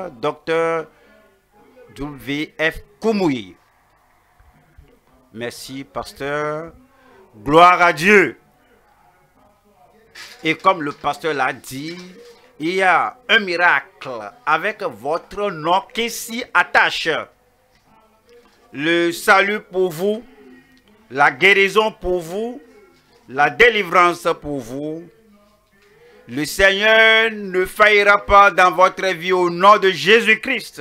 pasteur Dr. W.F. Kumuyi. Merci, pasteur. Gloire à Dieu. Et comme le pasteur l'a dit, il y a un miracle avec votre nom qui s'y attache. Le salut pour vous, la guérison pour vous, la délivrance pour vous. Le Seigneur ne faillira pas dans votre vie au nom de Jésus-Christ.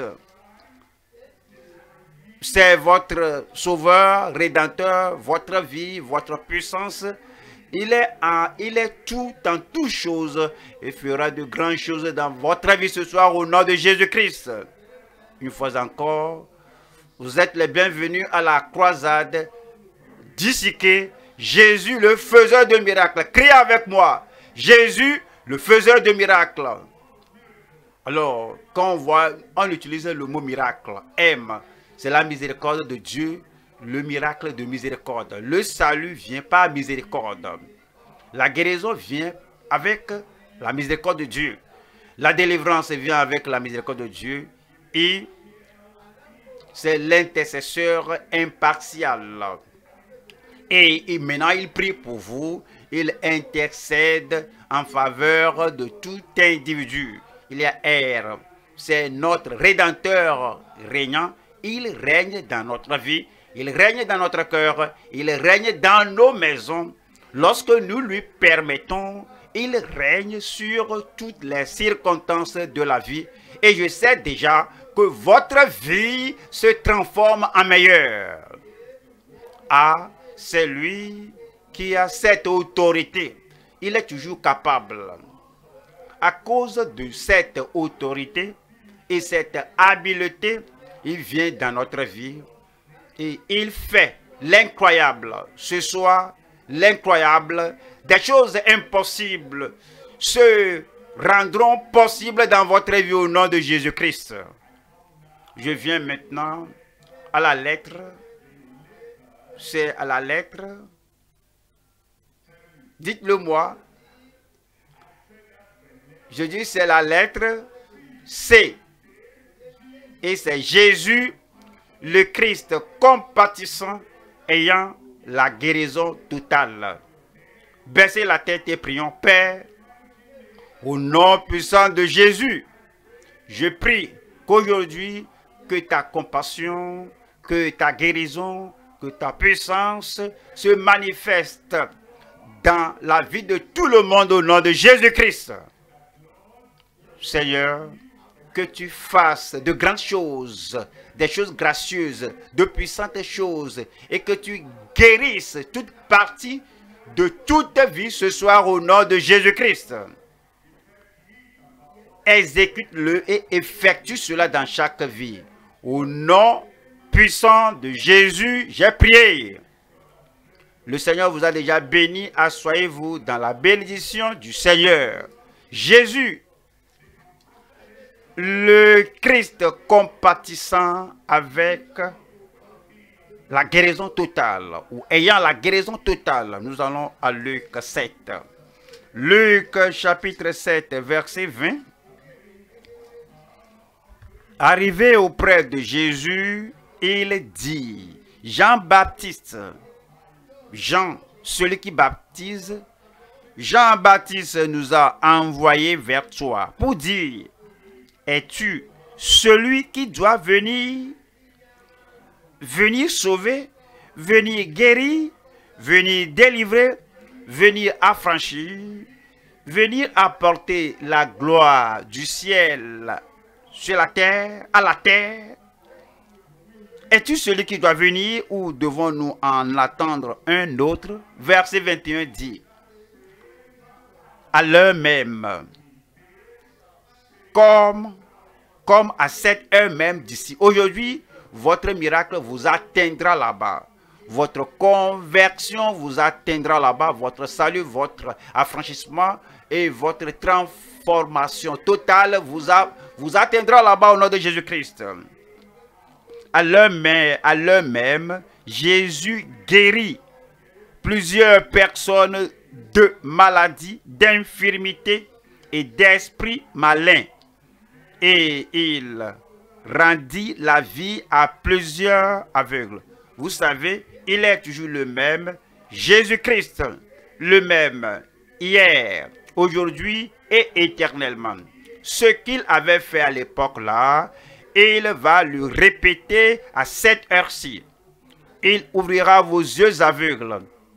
C'est votre sauveur, rédempteur, votre vie, votre puissance. Il est tout en toutes choses et fera de grandes choses dans votre vie ce soir au nom de Jésus-Christ. Une fois encore, vous êtes les bienvenus à la croisade d'Isiqué. Jésus, le faiseur de miracles. Criez avec moi. Jésus, le faiseur de miracles. Alors, quand on utilise le mot miracle, M, c'est la miséricorde de Dieu, le miracle de miséricorde. Le salut vient par miséricorde. La guérison vient avec la miséricorde de Dieu. La délivrance vient avec la miséricorde de Dieu. Et c'est l'intercesseur impartial. Et maintenant, il prie pour vous. Il intercède en faveur de tout individu. Il y a R. C'est notre Rédempteur régnant. Il règne dans notre vie. Il règne dans notre cœur. Il règne dans nos maisons. Lorsque nous lui permettons, il règne sur toutes les circonstances de la vie. Et je sais déjà que votre vie se transforme en meilleure. Ah, c'est lui qui a cette autorité. Il est toujours capable. À cause de cette autorité et cette habileté, il vient dans notre vie et il fait l'incroyable. Ce soir, l'incroyable, des choses impossibles se rendront possibles dans votre vie au nom de Jésus-Christ. Je viens maintenant à la lettre. C'est à la lettre. Dites-le moi. Je dis c'est la lettre C. Et c'est Jésus, le Christ compatissant, ayant la guérison totale. Baissez la tête et prions. Père, au nom puissant de Jésus, je prie qu'aujourd'hui, que ta compassion, que ta guérison, que ta puissance se manifeste dans la vie de tout le monde au nom de Jésus-Christ. Seigneur, que tu fasses de grandes choses, des choses gracieuses, de puissantes choses, et que tu guérisses toute partie de toute vie ce soir au nom de Jésus-Christ. Exécute-le et effectue cela dans chaque vie. Au nom puissant de Jésus, j'ai prié. Le Seigneur vous a déjà béni. Asseyez-vous dans la bénédiction du Seigneur. Jésus, le Christ compatissant avec la guérison totale, ou ayant la guérison totale. Nous allons à Luc 7. Luc chapitre 7, verset 20. Arrivé auprès de Jésus, il dit, Jean-Baptiste, Jean, celui qui baptise, Jean-Baptiste nous a envoyés vers toi pour dire, es-tu celui qui doit venir sauver, venir guérir, venir délivrer, venir affranchir, venir apporter la gloire du ciel sur la terre, à la terre? Es-tu celui qui doit venir ou devons-nous en attendre un autre? Verset 21 dit, à l'heure même, comme à cette heure même d'ici. Aujourd'hui, votre miracle vous atteindra là-bas. Votre conversion vous atteindra là-bas. Votre salut, votre affranchissement et votre transformation totale vous atteindra là-bas au nom de Jésus-Christ. À l'heure même, Jésus guérit plusieurs personnes de maladies, d'infirmités et d'esprits malins. et il rendit la vie à plusieurs aveugles. Vous savez, il est toujours le même, Jésus-Christ, le même, hier, aujourd'hui et éternellement. Ce qu'il avait fait à l'époque-là, il va le répéter à cette heure-ci. Il ouvrira vos yeux aveugles.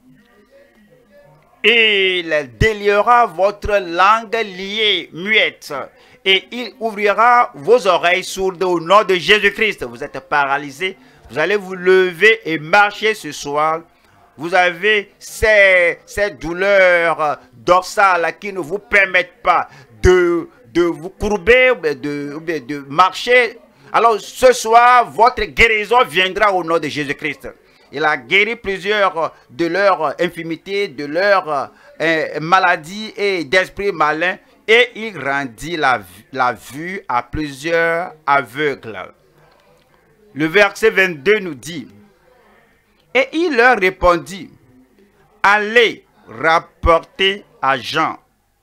Il déliera votre langue liée, muette. Et il ouvrira vos oreilles sourdes au nom de Jésus-Christ. Vous êtes paralysé. Vous allez vous lever et marcher ce soir. Vous avez ces douleurs dorsales qui ne vous permettent pas de vous courber, de marcher. Alors ce soir, votre guérison viendra au nom de Jésus-Christ. Il a guéri plusieurs de leurs infirmités, de leurs maladies et d'esprits malins. Et il rendit la vue à plusieurs aveugles. Le verset 22 nous dit, et il leur répondit, allez rapporter à Jean.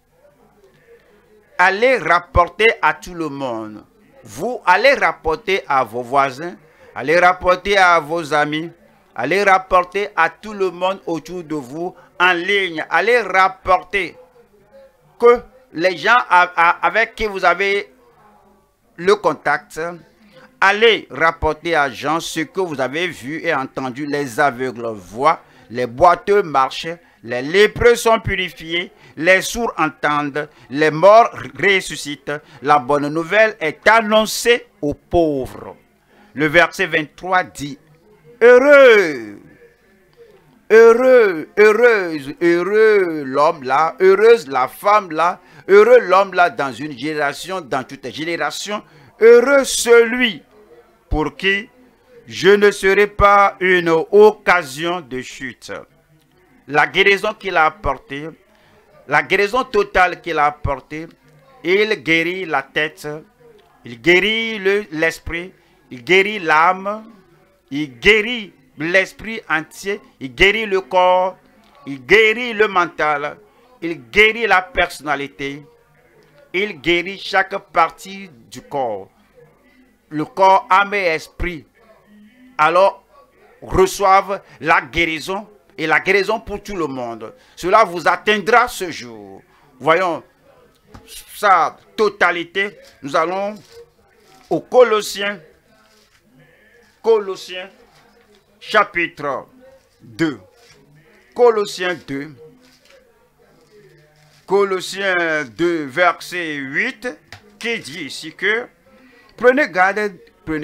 Allez rapporter à tout le monde. Vous allez rapporter à vos voisins, allez rapporter à vos amis, allez rapporter à tout le monde autour de vous en ligne. Allez rapporter que les gens avec qui vous avez le contact, allez rapporter à Jean ce que vous avez vu et entendu. Les aveugles voient, les boiteux marchent, les lépreux sont purifiés, les sourds entendent, les morts ressuscitent. La bonne nouvelle est annoncée aux pauvres. Le verset 23 dit, heureux, heureux, heureuse, heureux l'homme là, heureuse la femme là, heureux l'homme là dans une génération, dans toute génération, heureux celui pour qui je ne serai pas une occasion de chute. La guérison qu'il a apportée, la guérison totale qu'il a apportée, il guérit la tête, il guérit l'esprit, il guérit l'âme, il guérit l'esprit entier, il guérit le corps, il guérit le mental, il guérit la personnalité, il guérit chaque partie du corps. Le corps, âme et esprit, alors reçoivent la guérison et la guérison pour tout le monde. Cela vous atteindra ce jour. Voyons sa totalité. Nous allons au Colossiens chapitre 2. Colossiens 2. Colossiens 2, verset 8, qui dit ici que prenez garde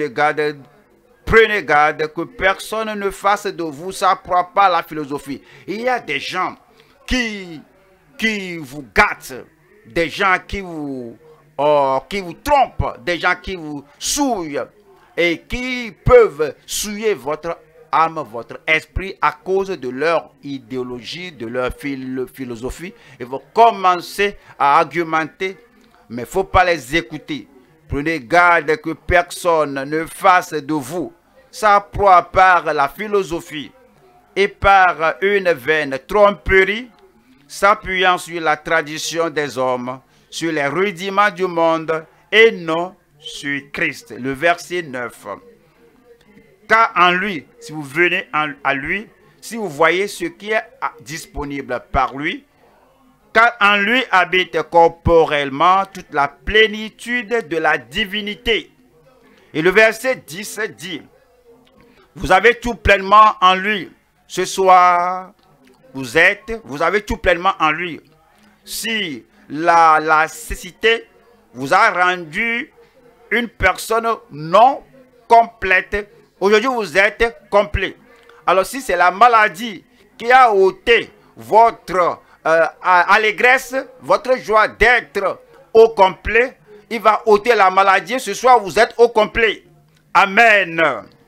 que personne ne fasse de vous sa propre la philosophie. Il y a des gens qui vous gâtent, des gens qui vous trompent, des gens qui vous souillent et qui peuvent souiller votre âme, votre esprit à cause de leur idéologie, de leur philosophie. Ils vont commencer à argumenter, mais il ne faut pas les écouter. Prenez garde que personne ne fasse de vous sa proie par la philosophie et par une vaine tromperie, s'appuyant sur la tradition des hommes, sur les rudiments du monde et non sur Christ. Le verset 9. Car en lui, si vous venez à lui, si vous voyez ce qui est disponible par lui, car en lui habite corporellement toute la plénitude de la divinité. Et le verset 10 dit, vous avez tout pleinement en lui. Ce soir, vous avez tout pleinement en lui. Si la cécité vous a rendu une personne non complète, aujourd'hui vous êtes complet. Alors si c'est la maladie qui a ôté votre allégresse, votre joie d'être au complet, il va ôter la maladie. Ce soir vous êtes au complet. Amen.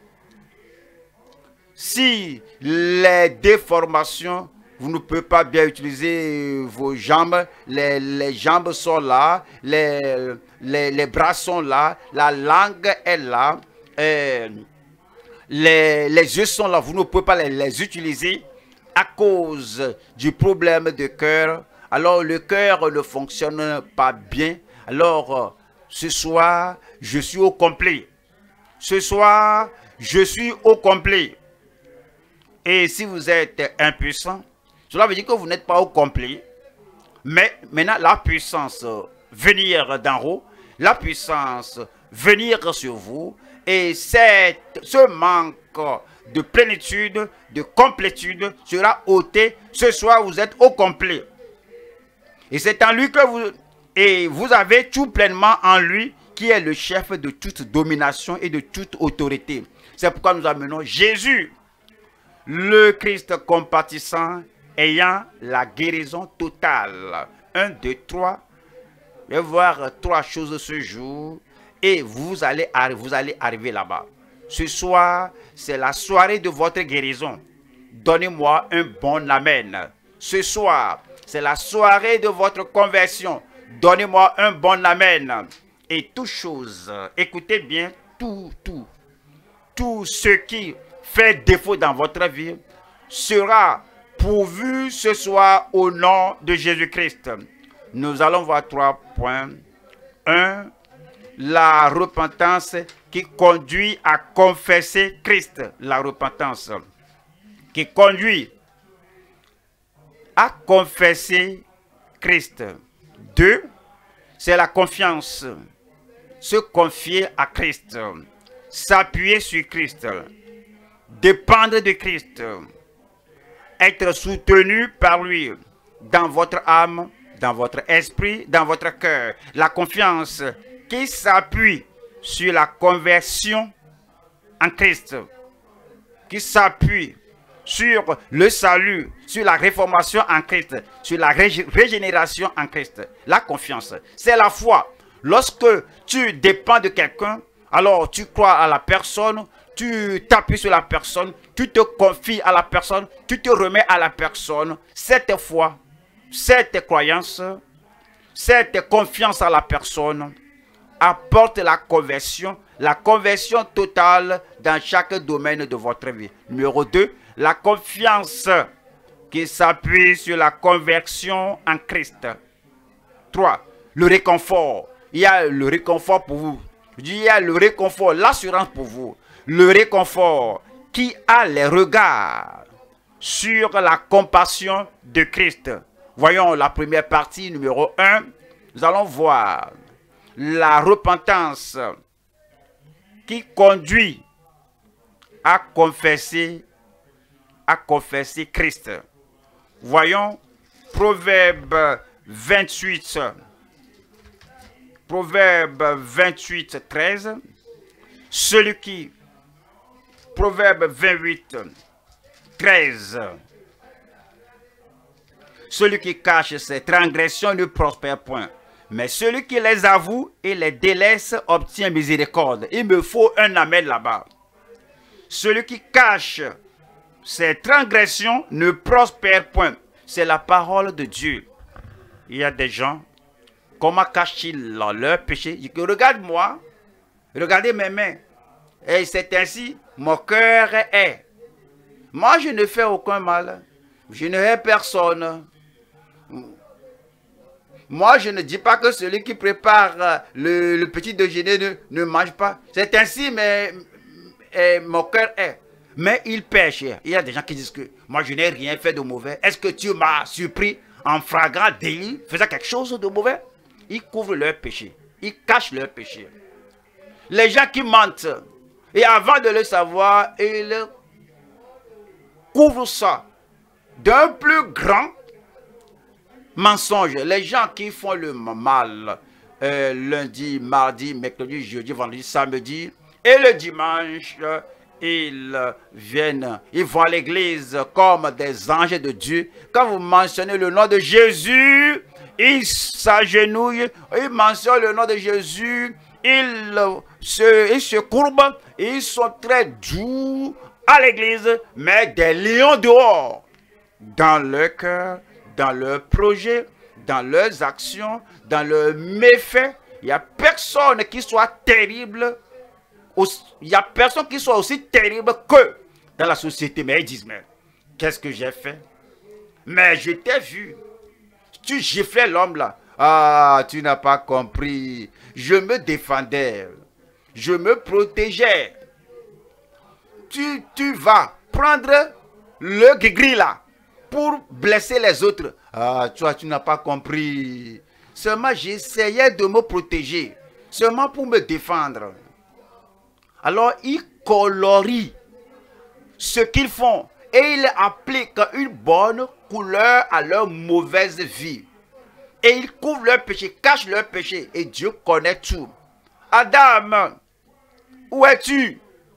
Si les déformations, vous ne pouvez pas bien utiliser vos jambes, les jambes sont là, les bras sont là, la langue est là, les yeux sont là, vous ne pouvez pas les utiliser à cause du problème de cœur. Alors le cœur ne fonctionne pas bien. Alors Ce soir, je suis au complet. Ce soir, je suis au complet. Et si vous êtes impuissant, cela veut dire que vous n'êtes pas au complet. Mais maintenant, la puissance venir d'en haut, la puissance venir sur vous, et ce manque de plénitude, de complétude sera ôté. Ce soir, vous êtes au complet. Et c'est en lui que vous avez tout pleinement en lui, qui est le chef de toute domination et de toute autorité. C'est pourquoi nous amenons Jésus, le Christ compatissant, ayant la guérison totale. 1, 2, 3. Je vais voir 3 choses ce jour. Et vous allez arriver là-bas. Ce soir, c'est la soirée de votre guérison. Donnez-moi un bon amen. Ce soir, c'est la soirée de votre conversion. Donnez-moi un bon amen. Et toute chose, écoutez bien, tout ce qui fait défaut dans votre vie sera pourvu ce soir au nom de Jésus-Christ. Nous allons voir 3 points. 1. La repentance qui conduit à confesser Christ. La repentance qui conduit à confesser Christ. 2. C'est la confiance. Se confier à Christ. S'appuyer sur Christ. Dépendre de Christ. Être soutenu par lui dans votre âme, dans votre esprit, dans votre cœur. La confiance qui s'appuie sur la conversion en Christ, qui s'appuie sur le salut, sur la réformation en Christ, sur la régénération en Christ. La confiance, c'est la foi. Lorsque tu dépends de quelqu'un, alors tu crois à la personne, tu t'appuies sur la personne, tu te confies à la personne, tu te remets à la personne. Cette foi, cette croyance, cette confiance à la personne apporte la conversion totale dans chaque domaine de votre vie. Numéro 2, la confiance qui s'appuie sur la conversion en Christ. 3, le réconfort. Il y a le réconfort pour vous. Il y a le réconfort, l'assurance pour vous. Le réconfort qui a les regards sur la compassion de Christ. Voyons la première partie, numéro 1. Nous allons voir la repentance qui conduit à confesser Christ. Voyons Proverbe 28. Proverbe 28, 13. Proverbe 28, 13. Celui qui cache ses transgressions ne prospère point. Mais celui qui les avoue et les délaisse obtient miséricorde. Il me faut un amen là-bas. Celui qui cache ses transgressions ne prospère point. C'est la parole de Dieu. Il y a des gens, comment cachent-ils leur péché? Regarde-moi, regardez mes mains. Et c'est ainsi, mon cœur est. Moi, je ne fais aucun mal. Je ne hais personne. Moi, je ne dis pas que celui qui prépare le petit déjeuner ne mange pas. C'est ainsi, mais mon cœur est. Mais il pêche. Il y a des gens qui disent que moi, je n'ai rien fait de mauvais. Est-ce que tu m'as surpris en flagrant délit, faisant quelque chose de mauvais? Ils couvrent leur péché. Ils cachent leur péché. Les gens qui mentent, et avant de le savoir, ils couvrent ça d'un plus grand mensonge. Les gens qui font le mal lundi, mardi, mercredi, jeudi, vendredi, samedi et le dimanche, ils vont à l'église comme des anges de Dieu. Quand vous mentionnez le nom de Jésus, ils s'agenouillent, ils mentionnent le nom de Jésus, ils se courbent, ils sont très doux à l'église, mais des lions dehors, dans leur cœur, dans leurs projets, dans leurs actions, dans leurs méfaits. Il n'y a personne qui soit terrible. Il n'y a personne qui soit aussi terrible que dans la société. Mais ils disent, mais qu'est-ce que j'ai fait? Mais je t'ai vu. Tu giflais l'homme là. Ah, tu n'as pas compris. Je me défendais. Je me protégeais. Tu vas prendre le gris là pour blesser les autres. Ah, toi, tu n'as pas compris. Seulement, j'essayais de me protéger. Seulement pour me défendre. Alors, ils colorient ce qu'ils font. Et ils appliquent une bonne couleur à leur mauvaise vie. Et ils couvrent leur péché, cachent leur péché. Et Dieu connaît tout. Adam, où es-tu?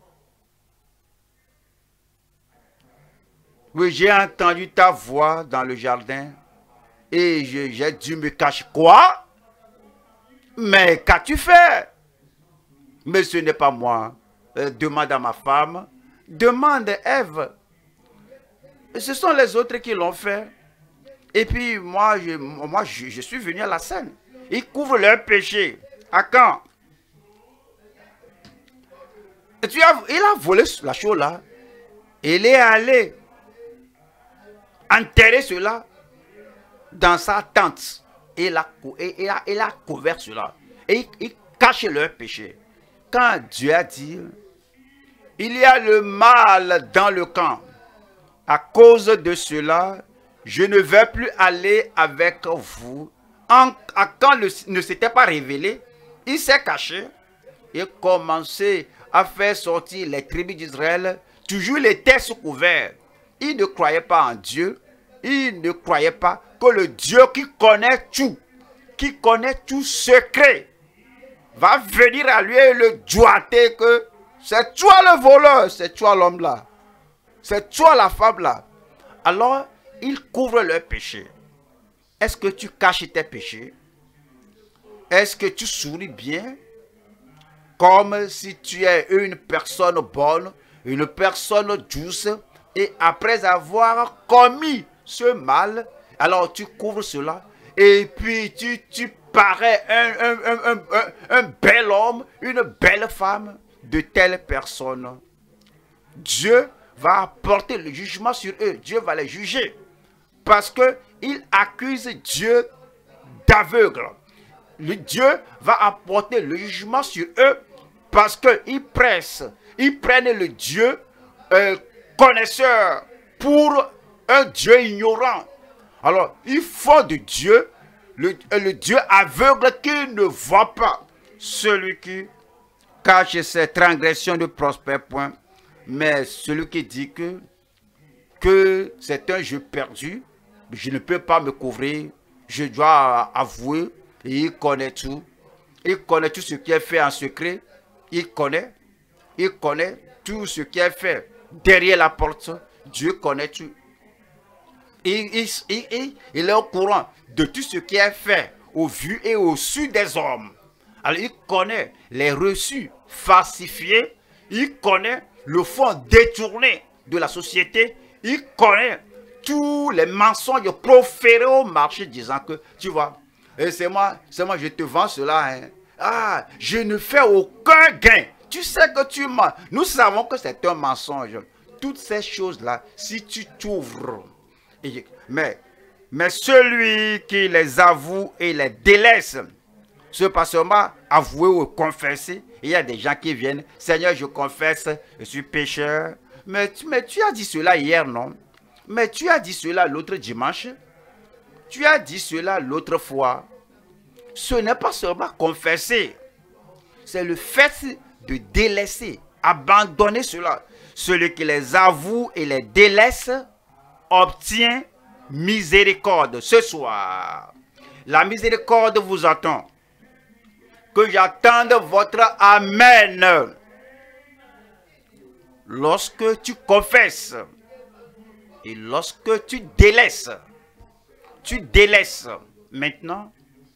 Oui, j'ai entendu ta voix dans le jardin. Et j'ai dû me cacher. Quoi? Mais qu'as-tu fait? Mais ce n'est pas moi. Demande à ma femme. Demande Ève. Ce sont les autres qui l'ont fait. Et puis moi, je suis venu à la scène. Ils couvrent leur péché. À quand? Il a volé la chose là. Il est allé enterrer cela dans sa tente. Et il a couvert cela. Et il cache leur péché. Quand Dieu a dit, il y a le mal dans le camp. À cause de cela, je ne vais plus aller avec vous. Quand ne s'était pas révélé, il s'est caché et commencé à faire sortir les tribus d'Israël. Toujours les têtes sous couvert. Il ne croyait pas en Dieu. Il ne croyait pas que le Dieu qui connaît tout secret, va venir à lui et le doigter que c'est toi le voleur, c'est toi l'homme là. C'est toi la femme là. Alors, ils couvrent leurs péchés. Est-ce que tu caches tes péchés? Est-ce que tu souris bien? Comme si tu es une personne bonne, une personne douce, et après avoir commis ce mal, alors tu couvres cela, et puis tu parais un bel homme, une belle femme de telle personne. Dieu va apporter le jugement sur eux. Dieu va les juger. Parce qu'ils accusent Dieu d'aveugle. Dieu va apporter le jugement sur eux parce qu'ils prennent le Dieu connaisseur pour un Dieu ignorant. Alors, ils font de Dieu le Dieu aveugle qui ne voit pas. Celui qui cache ses transgressions ne prospère point. Mais celui qui dit que c'est un jeu perdu, je ne peux pas me couvrir, je dois avouer, et il connaît tout. Il connaît tout ce qui est fait en secret. Il connaît tout ce qui est fait derrière la porte. Dieu connaît tout. Il est au courant de tout ce qui est fait au vu et au su des hommes. Alors il connaît les reçus falsifiés. Il connaît le fond détourné de la société. Il connaît tous les mensonges proférés au marché disant que, tu vois, c'est moi, je te vends cela. Hein. Ah, je ne fais aucun gain. Tu sais que tu mens. Nous savons que c'est un mensonge. Toutes ces choses-là, si tu t'ouvres. Mais celui qui les avoue et les délaisse, ce pas seulement avouer ou confesser. Il y a des gens qui viennent, Seigneur, je confesse, je suis pécheur. Mais tu as dit cela hier, non? Mais tu as dit cela l'autre dimanche. Tu as dit cela l'autre fois. Ce n'est pas seulement confesser. C'est le fait de délaisser, abandonner cela. Celui qui les avoue et les délaisse obtient miséricorde. Ce soir, la miséricorde vous attend. Que j'attende votre Amen. Lorsque tu confesses et lorsque tu délaisses maintenant,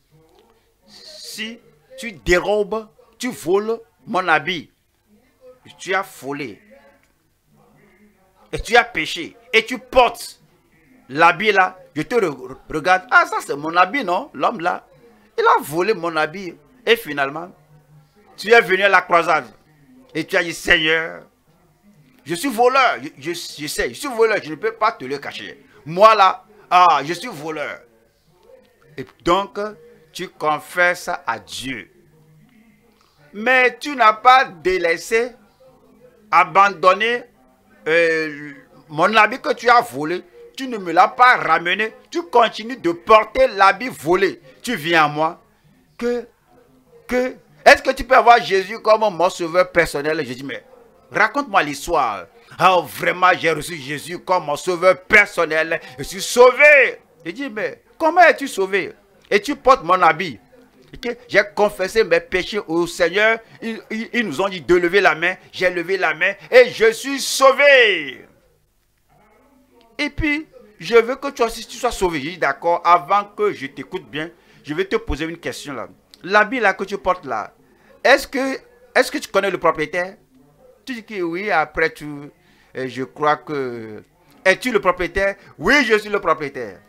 si tu dérobes, tu voles mon habit, tu as volé et tu as péché et tu portes l'habit là, je te regarde, ah ça c'est mon habit non, l'homme là, il a volé mon habit. Et finalement, tu es venu à la croisade et tu as dit, Seigneur, je suis voleur, je sais, je suis voleur, je ne peux pas te le cacher. Moi là, je suis voleur. Et donc, tu confesses à Dieu. Mais tu n'as pas délaissé, abandonné mon habit que tu as volé. Tu ne me l'as pas ramené. Tu continues de porter l'habit volé. Tu viens à moi. Est-ce que tu peux avoir Jésus comme mon sauveur personnel? Je dis, mais raconte-moi l'histoire. Ah, vraiment, j'ai reçu Jésus comme mon sauveur personnel. Je suis sauvé. Je dis, mais comment es-tu sauvé? Et tu portes mon habit. Okay? J'ai confessé mes péchés au Seigneur. Ils nous ont dit de lever la main. J'ai levé la main et je suis sauvé. Et puis, je veux que tu sois sauvé. J'ai dit, d'accord, avant que je t'écoute bien, je vais te poser une question là. L'habit là que tu portes là, est-ce que tu connais le propriétaire? Tu dis que oui, après je crois que... Es-tu le propriétaire? Oui, je suis le propriétaire.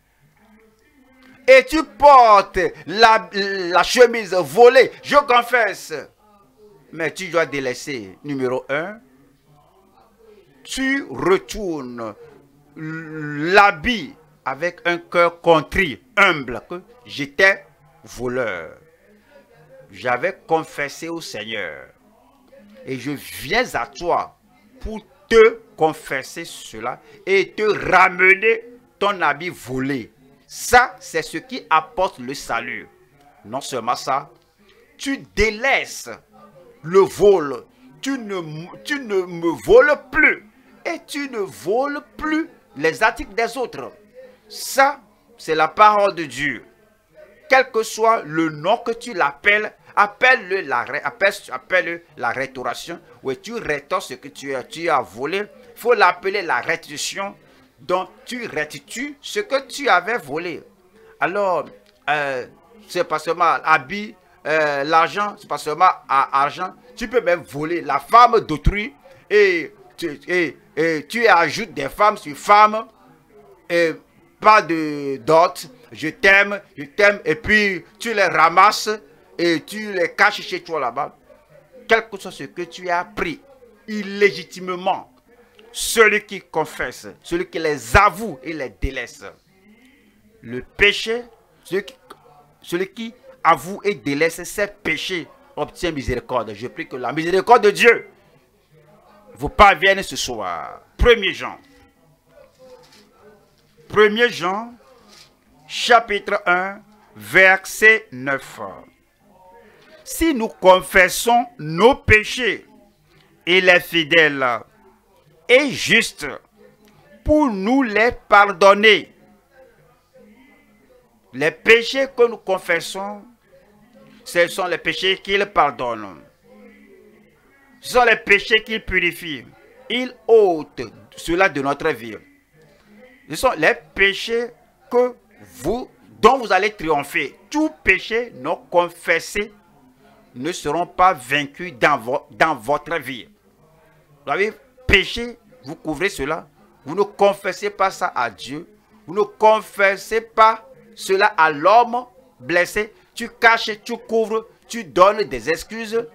Et tu portes la chemise volée, je confesse. Mais tu dois délaisser. Numéro 1, tu retournes l'habit avec un cœur contrit, humble, que j'étais voleur. J'avais confessé au Seigneur. Et je viens à toi pour te confesser cela et te ramener ton habit volé. Ça, c'est ce qui apporte le salut. Non seulement ça, tu délaisses le vol. Tu ne me voles plus. Et tu ne voles plus les articles des autres. Ça, c'est la parole de Dieu. Quel que soit le nom que tu l'appelles, appelle-le la restauration. Oui, tu restaures ce que tu as volé. Il faut l'appeler la restitution. Donc, tu restitues ce que tu avais volé. Alors, c'est pas seulement habit, l'argent, c'est pas seulement argent. Tu peux même voler la femme d'autrui et tu ajoutes des femmes sur femmes et pas de dot. Je t'aime, et puis tu les ramasses et tu les caches chez toi là-bas. Quel que soit ce que tu as pris illégitimement, celui qui confesse, celui qui les avoue et les délaisse. Le péché, celui qui avoue et délaisse ses péchés obtient miséricorde. Je prie que la miséricorde de Dieu vous parvienne ce soir. 1er Jean. 1er Jean, chapitre 1, verset 9. Si nous confessons nos péchés, il est fidèle et juste pour nous les pardonner. Les péchés que nous confessons, ce sont les péchés qu'il pardonne. Ce sont les péchés qu'il purifie. Il ôte cela de notre vie. Ce sont les péchés dont vous allez triompher. Tous péchés non confessés ne seront pas vaincus dans votre vie. Vous avez péché, vous couvrez cela. Vous ne confessez pas ça à Dieu. Vous ne confessez pas cela à l'homme blessé. Tu caches, tu couvres, tu donnes des excuses.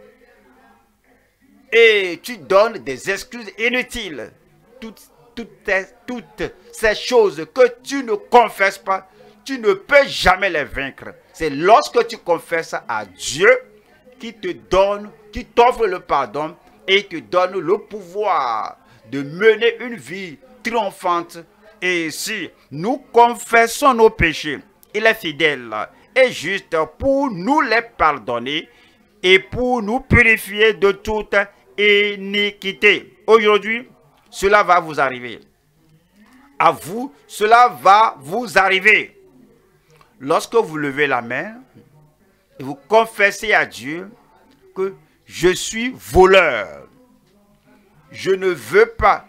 Et tu donnes des excuses inutiles. Toutes ces choses que tu ne confesses pas, tu ne peux jamais les vaincre. C'est lorsque tu confesses à Dieu qui t'offre le pardon et te donne le pouvoir de mener une vie triomphante. Et si nous confessons nos péchés, il est fidèle et juste pour nous les pardonner et pour nous purifier de toute iniquité. Aujourd'hui, cela va vous arriver. À vous, cela va vous arriver. Lorsque vous levez la main et vous confessez à Dieu que je suis voleur. Je ne veux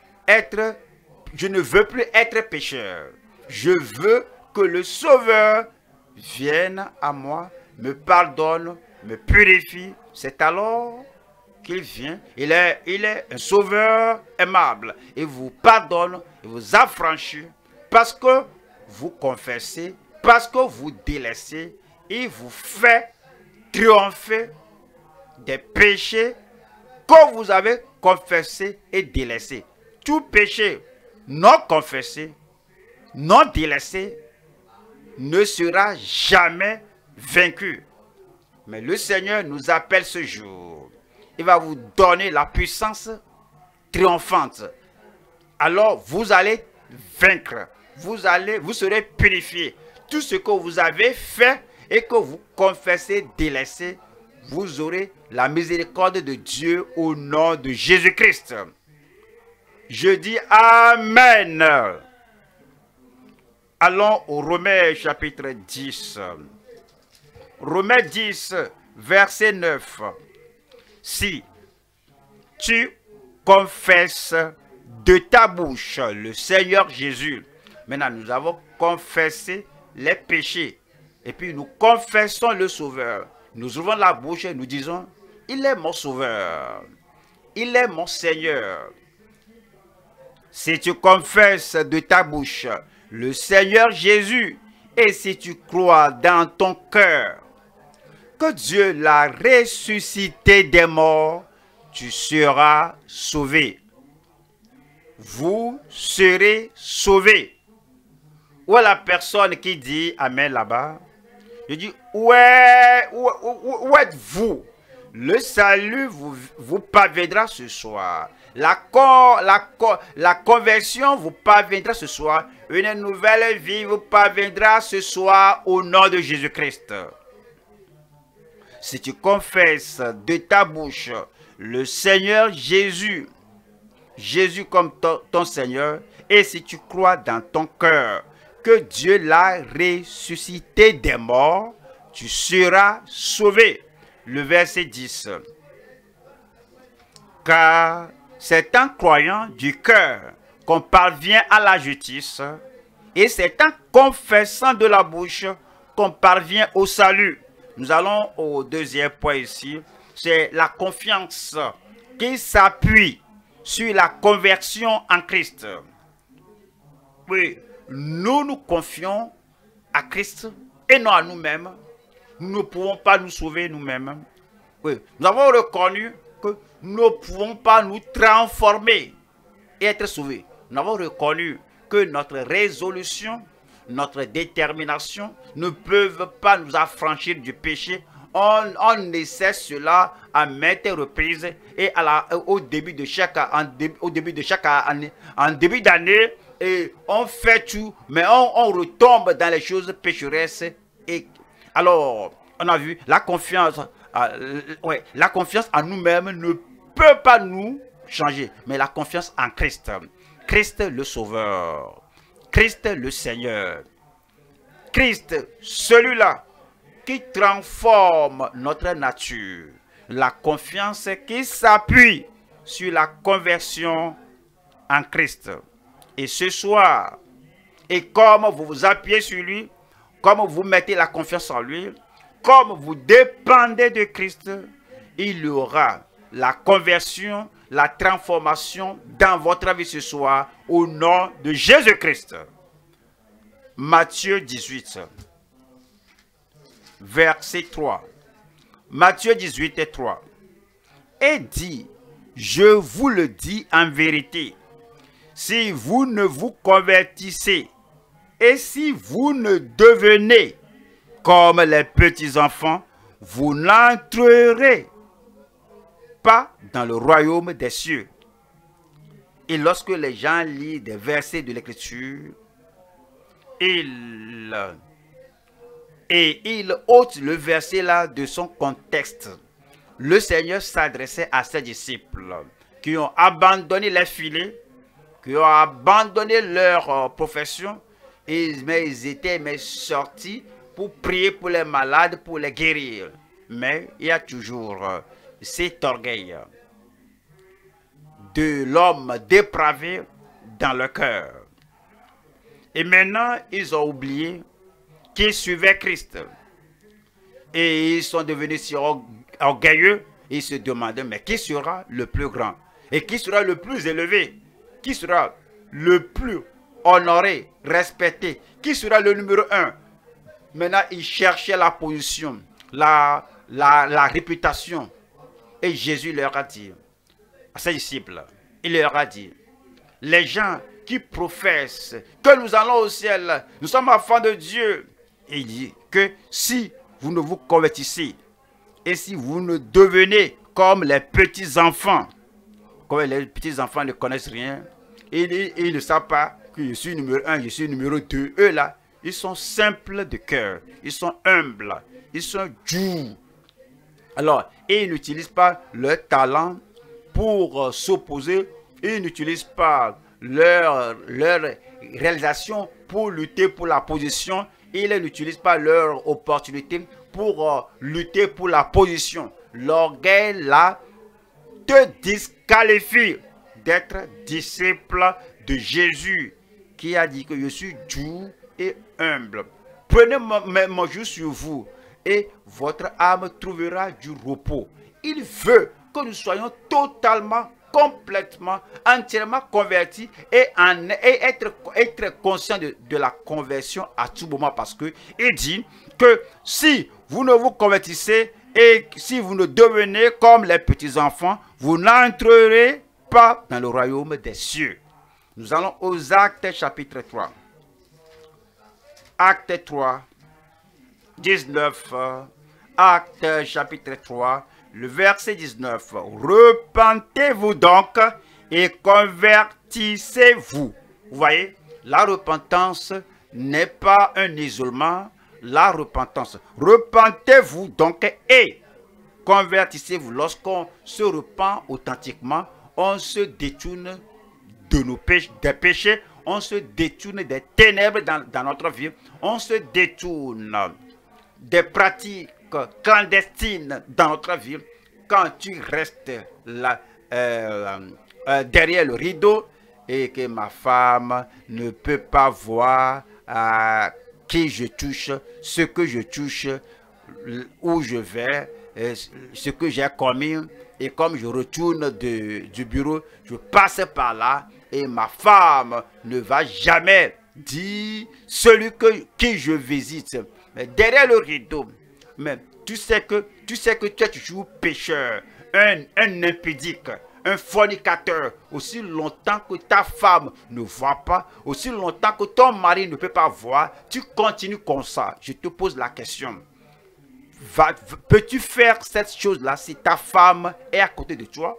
plus être pécheur. Je veux que le Sauveur vienne à moi, me pardonne, me purifie. C'est alors qu'il vient. Il est un Sauveur aimable. Il vous pardonne, il vous affranchit parce que vous confessez, parce que vous délaissez. Il vous fait triompher des péchés que vous avez confessés et délaissés. Tout péché non confessé, non délaissé, ne sera jamais vaincus. Mais le Seigneur nous appelle ce jour. Il va vous donner la puissance triomphante. Alors vous allez vaincre. Vous serez purifiés. Tout ce que vous avez fait et que vous confessez délaissé, vous aurez la miséricorde de Dieu au nom de Jésus-Christ. Je dis Amen. Allons au Romains chapitre 10. Romains 10, verset 9. Si tu confesses de ta bouche le Seigneur Jésus. Maintenant, nous avons confessé les péchés. Et puis, nous confessons le Sauveur. Nous ouvrons la bouche et nous disons, il est mon Sauveur. Il est mon Seigneur. Si tu confesses de ta bouche le Seigneur Jésus, et si tu crois dans ton cœur que Dieu l'a ressuscité des morts, tu seras sauvé. Vous serez sauvés. Où est la personne qui dit Amen là-bas? Je dis, où êtes-vous? Le salut vous parviendra ce soir. La conversion vous parviendra ce soir. Une nouvelle vie vous parviendra ce soir au nom de Jésus-Christ. Si tu confesses de ta bouche le Seigneur Jésus, Jésus comme ton Seigneur, et si tu crois dans ton cœur que Dieu l'a ressuscité des morts, tu seras sauvé. Le verset 10. Car c'est en croyant du cœur qu'on parvient à la justice, et c'est en confessant de la bouche qu'on parvient au salut. Nous allons au deuxième point ici, c'est la confiance qui s'appuie sur la conversion en Christ. Oui, nous nous confions à Christ et non à nous-mêmes. Nous ne pouvons pas nous sauver nous-mêmes. Oui, nous avons reconnu que nous ne pouvons pas nous transformer et être sauvés. Nous avons reconnu que notre résolution, notre détermination ne peuvent pas nous affranchir du péché. On essaie cela à maintes reprises et au début de chaque année, et on fait tout, mais on retombe dans les choses pécheresses. Et alors, on a vu la confiance. La confiance en nous-mêmes ne peut pas nous changer, mais la confiance en Christ. Christ le Sauveur, Christ le Seigneur, Christ celui-là qui transforme notre nature. La confiance qui s'appuie sur la conversion en Christ. Et ce soir, et comme vous vous appuyez sur lui, comme vous mettez la confiance en lui, comme vous dépendez de Christ, il y aura la conversion, la transformation dans votre vie ce soir au nom de Jésus-Christ. Matthieu 18, verset 3. Matthieu 18 et 3. Et dit, je vous le dis en vérité, si vous ne vous convertissez et si vous ne devenez comme les petits-enfants, vous n'entrerez pas dans le royaume des cieux. Et lorsque les gens lisent des versets de l'Écriture, ils ôtent le verset là de son contexte. Le Seigneur s'adressait à ses disciples qui ont abandonné les filets, qui ont abandonné leur profession, mais ils étaient sortis pour prier pour les malades, pour les guérir. Mais il y a toujours cet orgueil de l'homme dépravé dans le cœur. Et maintenant, ils ont oublié qu'ils suivaient Christ. Et ils sont devenus si orgueilleux. Ils se demandaient, mais qui sera le plus grand? Et qui sera le plus élevé? Qui sera le plus honoré, respecté? Qui sera le numéro 1? Maintenant, ils cherchaient la position, la réputation. Et Jésus leur a dit, à ses disciples, il leur a dit, les gens qui professent que nous allons au ciel, nous sommes enfants de Dieu. Et il dit que si vous ne vous convertissez, et si vous ne devenez comme les petits-enfants, comme les petits-enfants ne connaissent rien, et ils ne savent pas que je suis numéro 1, je suis numéro 2, eux là, ils sont simples de cœur, ils sont humbles, ils sont doux. Alors, ils n'utilisent pas leur talent pour s'opposer, ils n'utilisent pas leur réalisation pour lutter pour la position, ils n'utilisent pas leur opportunité pour lutter pour la position. L'orgueil là te disqualifie d'être disciple de Jésus qui a dit que je suis doux et humble. Prenez mon joug sur vous et votre âme trouvera du repos. Il veut que nous soyons totalement, complètement, entièrement convertis et être conscients de la conversion à tout moment, parce que il dit que si vous ne vous convertissez et si vous ne devenez comme les petits-enfants, vous n'entrerez pas dans le royaume des cieux. Nous allons aux Actes chapitre 3. Acte 3, 19. Acte chapitre 3, le verset 19. Repentez-vous donc et convertissez-vous. Vous voyez, la repentance n'est pas un isolement. La repentance. Repentez-vous donc et convertissez-vous. Lorsqu'on se repent authentiquement, on se détourne de nos péchés, des péchés, on se détourne des ténèbres dans notre vie, on se détourne des pratiques clandestines dans notre vie. Quand tu restes là, derrière le rideau et que ma femme ne peut pas voir qui je touche, ce que je touche, où je vais, ce que j'ai commis, et comme je retourne du bureau, je passe par là, et ma femme ne va jamais dire celui qui je visite. Mais derrière le rideau, mais tu sais que tu es toujours pécheur, un impudique, un fornicateur. Aussi longtemps que ta femme ne voit pas, aussi longtemps que ton mari ne peut pas voir, tu continues comme ça. Je te pose la question. Peux-tu faire cette chose-là si ta femme est à côté de toi?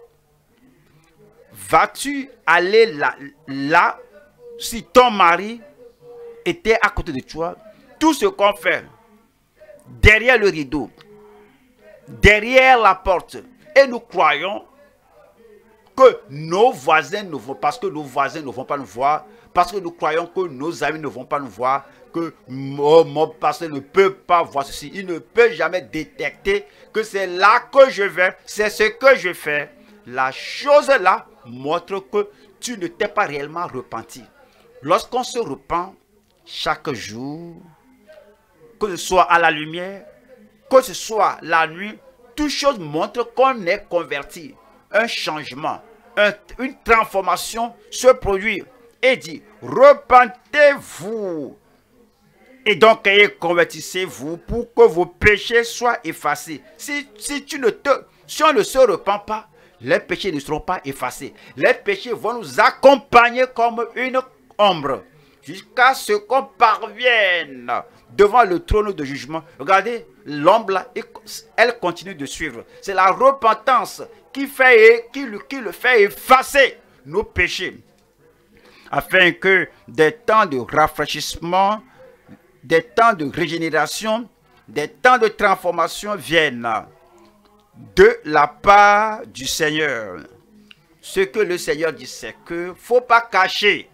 Vas-tu aller là si ton mari était à côté de toi? Tout ce qu'on fait derrière le rideau, derrière la porte, et nous croyons que nos voisins ne vont, parce que nos voisins ne vont pas nous voir, parce que nous croyons que nos amis ne vont pas nous voir, que mon pasteur ne peut pas voir ceci, il ne peut jamais détecter que c'est là que je vais, c'est ce que je fais. La chose là montre que tu ne t'es pas réellement repenti. Lorsqu'on se repent chaque jour, que ce soit à la lumière, que ce soit la nuit, toute chose montre qu'on est converti. Un changement, une transformation se produit et dit, repentez-vous et donc convertissez-vous pour que vos péchés soient effacés. Si on ne se repent pas, les péchés ne seront pas effacés. Les péchés vont nous accompagner comme une ombre jusqu'à ce qu'on parvienne devant le trône de jugement. Regardez, l'ombre là, elle continue de suivre. C'est la repentance qui le fait effacer nos péchés, afin que des temps de rafraîchissement, des temps de régénération, des temps de transformation viennent de la part du Seigneur. Ce que le Seigneur dit, c'est que il ne faut pas cacher.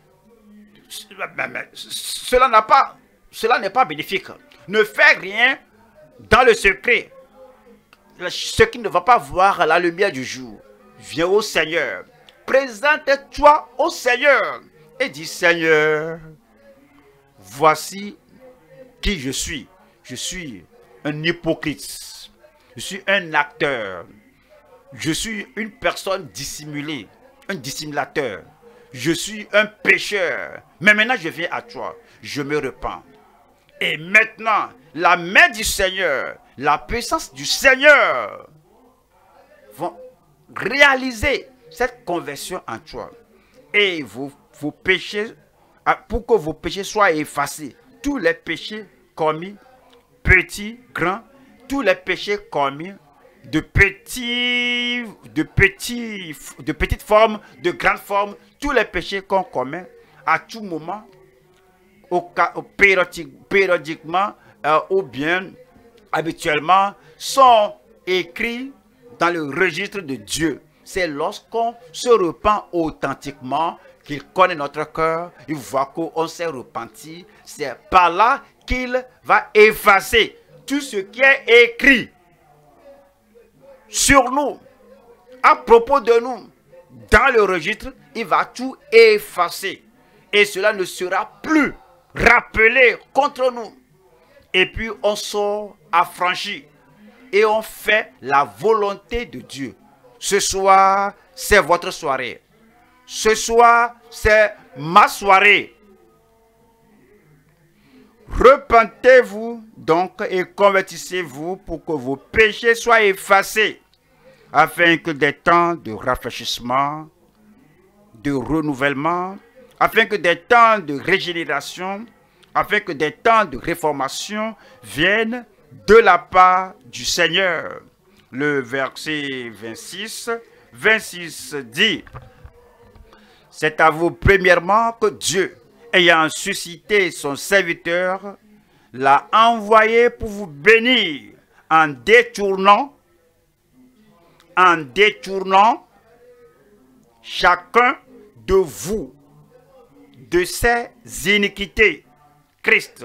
Cela n'est pas bénéfique. Ne fais rien dans le secret. Ce qui ne va pas voir la lumière du jour. Viens au Seigneur. Présente-toi au Seigneur. Et dis, Seigneur, voici qui je suis. Je suis un hypocrite. Je suis un acteur. Je suis une personne dissimulée. Un dissimulateur. Je suis un pécheur. Mais maintenant, je viens à toi. Je me repens. Et maintenant, la main du Seigneur, la puissance du Seigneur vont réaliser cette conversion en toi. Et vos péchés, pour que vos péchés soient effacés, tous les péchés commis, petits, grands, tous les péchés commis, de petites formes, de grandes formes, tous les péchés qu'on commet à tout moment, périodiquement ou bien habituellement, sont écrits dans le registre de Dieu. C'est lorsqu'on se repent authentiquement qu'il connaît notre cœur, il voit qu'on s'est repenti. C'est par là qu'il va effacer tout ce qui est écrit sur nous, à propos de nous, dans le registre. Il va tout effacer. Et cela ne sera plus rappelé contre nous. Et puis on sort affranchi. Et on fait la volonté de Dieu. Ce soir, c'est votre soirée. Ce soir, c'est ma soirée. Repentez-vous donc et convertissez-vous pour que vos péchés soient effacés, afin que des temps de rafraîchissement, de renouvellement, afin que des temps de régénération, afin que des temps de réformation viennent de la part du Seigneur. Le verset 26 dit: c'est à vous premièrement que Dieu, ayant suscité son serviteur, l'a envoyé pour vous bénir en détournant chacun de vous de ses iniquités. Christ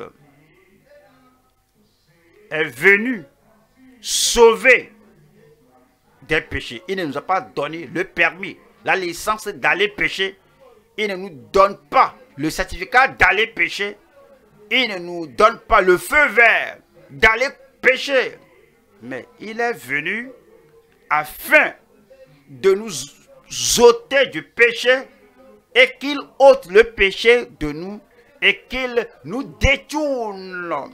est venu sauver des péchés. Il ne nous a pas donné le permis, la licence d'aller pécher. Il ne nous donne pas le certificat d'aller pécher. Il ne nous donne pas le feu vert d'aller pécher. Mais il est venu afin de nous ôter du péché et qu'il ôte le péché de nous et qu'il nous détourne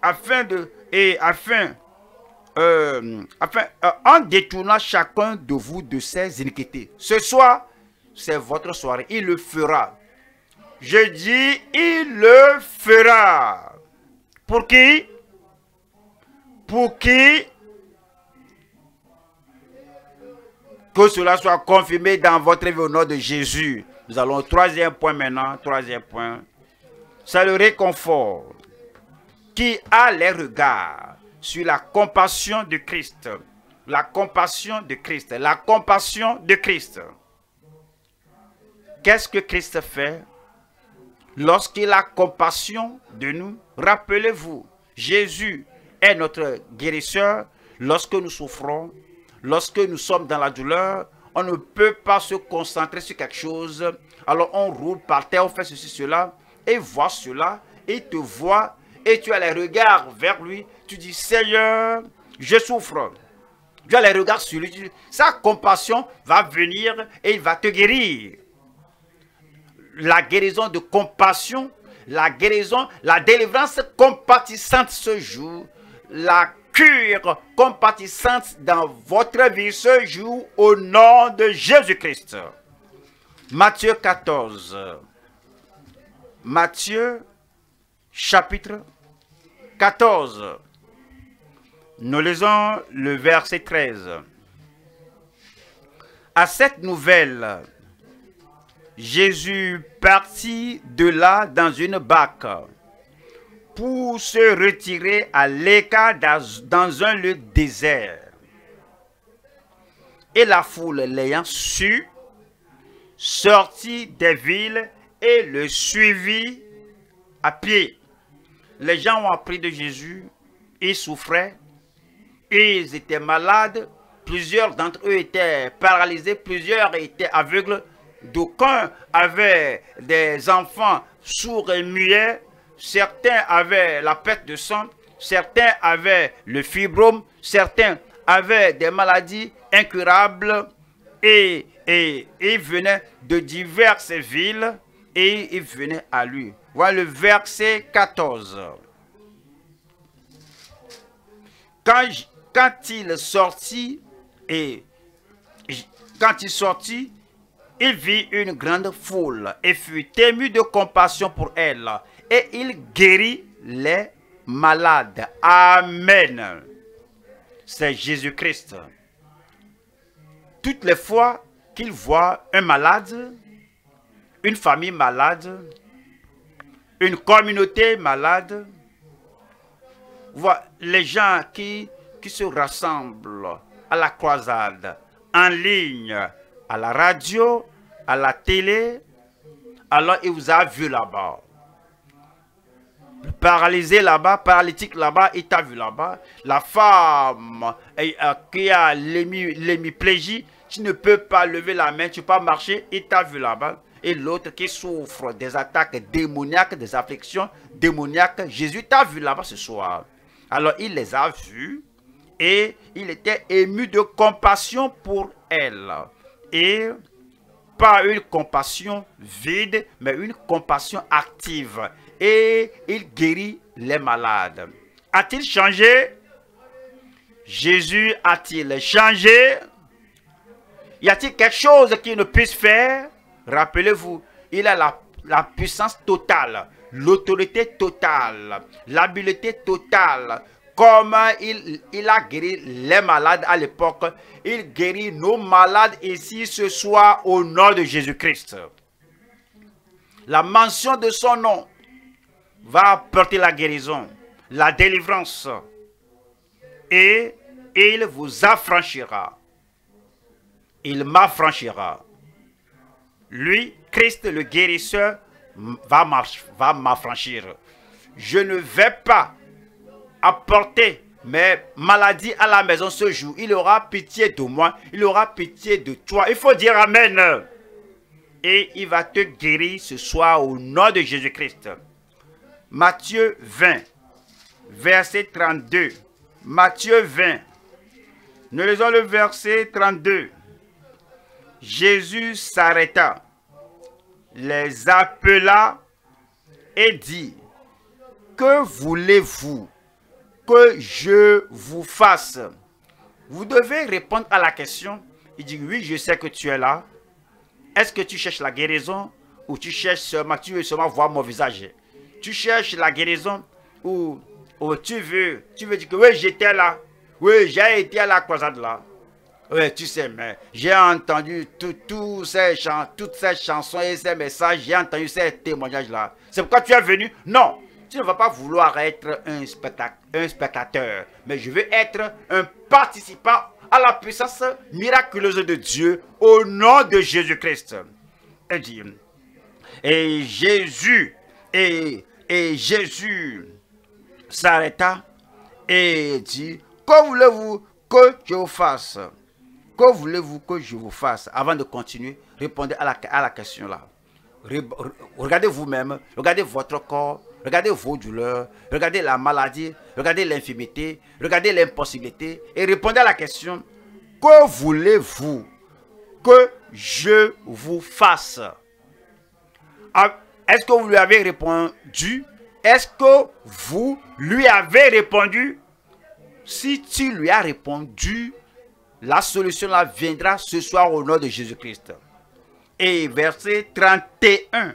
en détournant chacun de vous de ses iniquités. Ce soir, c'est votre soirée. Il le fera. Je dis, il le fera. Pour qui? Pour qui? Que cela soit confirmé dans votre vie au nom de Jésus. Nous allons au troisième point maintenant. Troisième point. C'est le réconfort qui a les regards sur la compassion de Christ. La compassion de Christ. La compassion de Christ. Qu'est-ce que Christ fait lorsqu'il a compassion de nous? Rappelez-vous, Jésus est notre guérisseur. Lorsque nous souffrons, lorsque nous sommes dans la douleur, on ne peut pas se concentrer sur quelque chose. Alors on roule par terre, on fait ceci, cela, et voit cela, et il te voit, et tu as les regards vers lui. Tu dis, Seigneur, je souffre. Tu as les regards sur lui. Sa compassion va venir et il va te guérir. La guérison de compassion, la guérison, la délivrance compatissante ce jour, la cure compatissante dans votre vie ce jour au nom de Jésus-Christ. Matthieu 14. Matthieu chapitre 14. Nous lisons le verset 13. À cette nouvelle, Jésus partit de là dans une barque pour se retirer à l'écart dans un lieu désert. Et la foule l'ayant su, sortit des villes et le suivit à pied. Les gens ont appris de Jésus, ils souffraient, ils étaient malades, plusieurs d'entre eux étaient paralysés, plusieurs étaient aveugles. D'aucuns avaient des enfants sourds et muets, certains avaient la perte de sang, certains avaient le fibrome, certains avaient des maladies incurables et ils venaient de diverses villes et ils venaient à lui. Voilà le verset 14. Quand il sortit, il vit une grande foule et fut ému de compassion pour elle. Et il guérit les malades. Amen. c'est Jésus-Christ. Toutes les fois qu'il voit un malade, une famille malade, une communauté malade, voit les gens qui se rassemblent à la croisade, en ligne, à la radio, à la télé, alors il vous a vu là-bas. Paralysé là-bas, paralytique là-bas, il t'a vu là-bas. La femme qui a l'hémiplégie, tu ne peux pas lever la main, tu ne peux pas marcher, il t'a vu là-bas. Et l'autre qui souffre des attaques démoniaques, des afflictions démoniaques, Jésus t'a vu là-bas ce soir. Alors il les a vus et il était ému de compassion pour elle. Et pas une compassion vide, mais une compassion active. Et il guérit les malades. A-t-il changé? Jésus a-t-il changé? Y a-t-il quelque chose qu'il ne puisse faire? Rappelez-vous, il a la puissance totale, l'autorité totale, l'habileté totale. Comme il a guéri les malades à l'époque, il guérit nos malades ici ce soir au nom de Jésus-Christ. La mention de son nom va apporter la guérison, la délivrance. Et il vous affranchira. Il m'affranchira. Lui, Christ le guérisseur, va m'affranchir. Je ne vais pas apporter mes maladies à la maison ce jour. Il aura pitié de moi. Il aura pitié de toi. Il faut dire Amen. Et il va te guérir ce soir au nom de Jésus-Christ. Matthieu 20, verset 32. Matthieu 20. Nous lisons le verset 32. Jésus s'arrêta, les appela et dit, que voulez-vous que je vous fasse? Vous devez répondre à la question. Il dit, oui, je sais que tu es là. Est-ce que tu cherches la guérison ou tu cherches seulement, tu veux seulement voir mon visage? Tu cherches la guérison ou tu veux dire que oui, j'étais là. Oui, j'ai été à la croisade là. Oui, tu sais, mais j'ai entendu toutes ces chansons et ces messages, j'ai entendu ces témoignages-là. C'est pourquoi tu es venu? Non, tu ne vas pas vouloir être un spectateur, mais je veux être un participant à la puissance miraculeuse de Dieu au nom de Jésus-Christ. Et Jésus s'arrêta et dit, que voulez-vous que je vous fasse? Que voulez-vous que je vous fasse? Avant de continuer, répondez à la question là. Regardez vous-même, regardez votre corps, regardez vos douleurs, regardez la maladie, regardez l'infirmité, regardez l'impossibilité et répondez à la question, que voulez-vous que je vous fasse? Est-ce que vous lui avez répondu? Est-ce que vous lui avez répondu? Si tu lui as répondu, la solution là viendra ce soir au nom de Jésus-Christ. Et verset 31.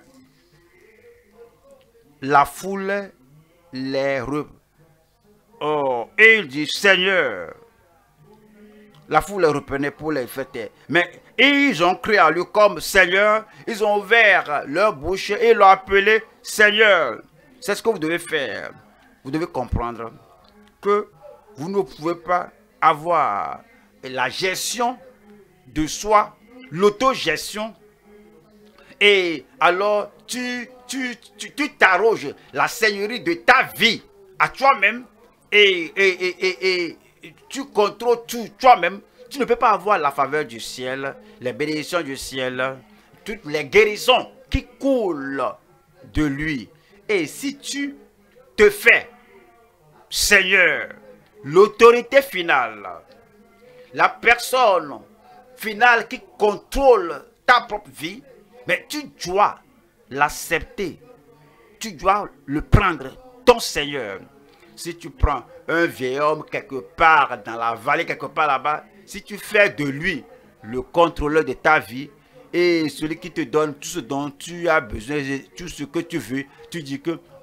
La foule les Oh, et il dit, Seigneur. La foule les reprenait pour les fêter. Mais ils ont crié à lui comme Seigneur. Ils ont ouvert leur bouche et l'ont appelé Seigneur. C'est ce que vous devez faire. Vous devez comprendre que vous ne pouvez pas avoir la gestion de soi, l'autogestion. Et alors, tu t'arroges la seigneurie de ta vie à toi-même et tu contrôles tout toi-même. Tu ne peux pas avoir la faveur du ciel, les bénédictions du ciel, toutes les guérisons qui coulent de lui. Et si tu te fais Seigneur, l'autorité finale, la personne finale qui contrôle ta propre vie, mais tu dois l'accepter. Tu dois le prendre, ton Seigneur. Si tu prends un vieil homme quelque part dans la vallée, quelque part là-bas, si tu fais de lui le contrôleur de ta vie et celui qui te donne tout ce dont tu as besoin, tout ce que tu veux, tu dis que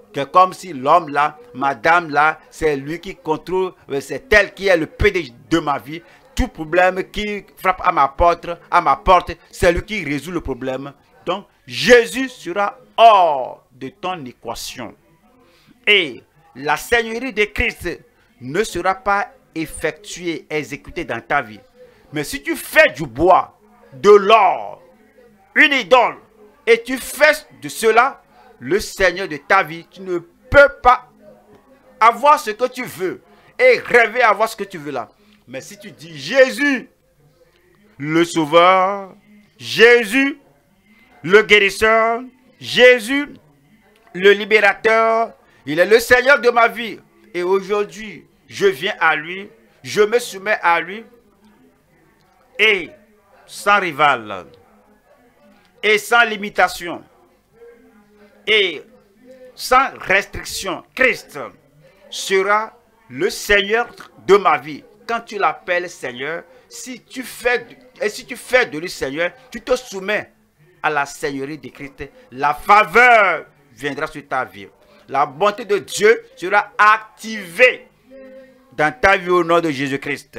Que comme si l'homme là, madame là, c'est lui qui contrôle, c'est elle qui est le PDG de ma vie. Tout problème qui frappe à ma porte, c'est lui qui résout le problème. Donc, Jésus sera hors de ton équation. Et la seigneurie de Christ ne sera pas effectuée, exécutée dans ta vie. Mais si tu fais du bois, de l'or, une idole, et tu fais de cela le Seigneur de ta vie, tu ne peux pas avoir ce que tu veux et rêver avoir ce que tu veux là. Mais si tu dis Jésus, le Sauveur, Jésus, le guérisseur, Jésus, le libérateur, il est le Seigneur de ma vie. Et aujourd'hui, je viens à lui, je me soumets à lui, et sans rival, et sans limitation, et sans restriction, Christ sera le Seigneur de ma vie. Quand tu l'appelles Seigneur, si tu fais de lui Seigneur, tu te soumets à la Seigneurie de Christ. La faveur viendra sur ta vie. La bonté de Dieu sera activée dans ta vie au nom de Jésus-Christ.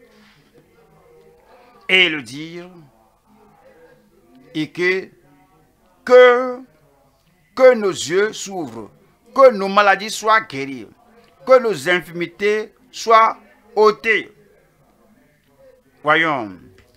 Et le dire, et que nos yeux s'ouvrent, que nos maladies soient guéries, que nos infirmités soient ôtées. Voyons,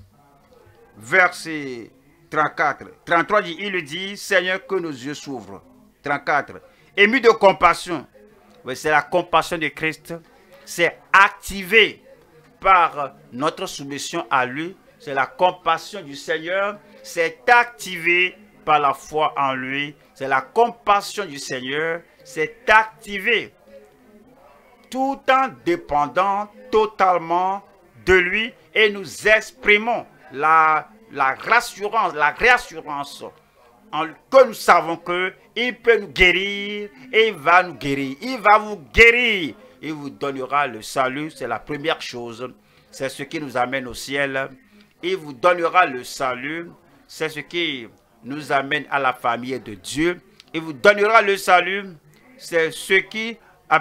verset 34. 33 dit, il dit, Seigneur, que nos yeux s'ouvrent. 34. Ému de compassion. Oui, c'est la compassion de Christ. C'est activé par notre soumission à lui. C'est la compassion du Seigneur. C'est activé par la foi en lui. C'est la compassion du Seigneur. C'est activé tout en dépendant totalement de lui. Et nous exprimons la réassurance que nous savons qu'il peut nous guérir et il va nous guérir. Il va vous guérir. Il vous donnera le salut. C'est la première chose. C'est ce qui nous amène au ciel. Il vous donnera le salut. C'est ce qui nous amène à la famille de Dieu. Il vous donnera le salut. C'est ce qui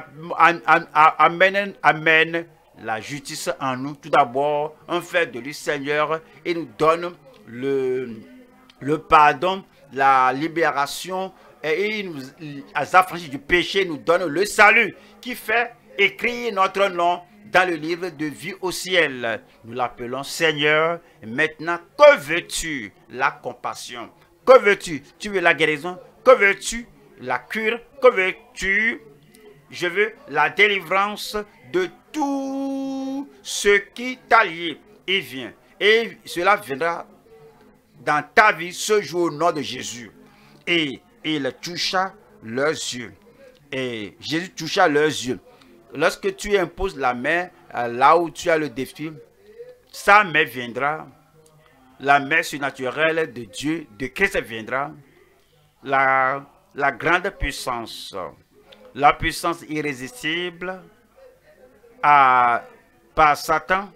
amène la justice en nous. Tout d'abord, on fait de lui Seigneur et nous donne le pardon, la libération et il nous affranchit du péché, nous donne le salut qui fait écrire notre nom dans le livre de vie au ciel. Nous l'appelons Seigneur. Maintenant, que veux-tu? La compassion. Que veux-tu? Tu veux la guérison? Que veux-tu? La cure? Que veux-tu? Je veux la délivrance de tout ce qui t'a lié. Il vient. Et cela viendra dans ta vie ce jour au nom de Jésus. Et il toucha leurs yeux. Et Jésus toucha leurs yeux. Lorsque tu imposes la main là où tu as le défi, sa main viendra. La main surnaturelle de Dieu, de Christ viendra. La grande puissance, la puissance irrésistible par Satan,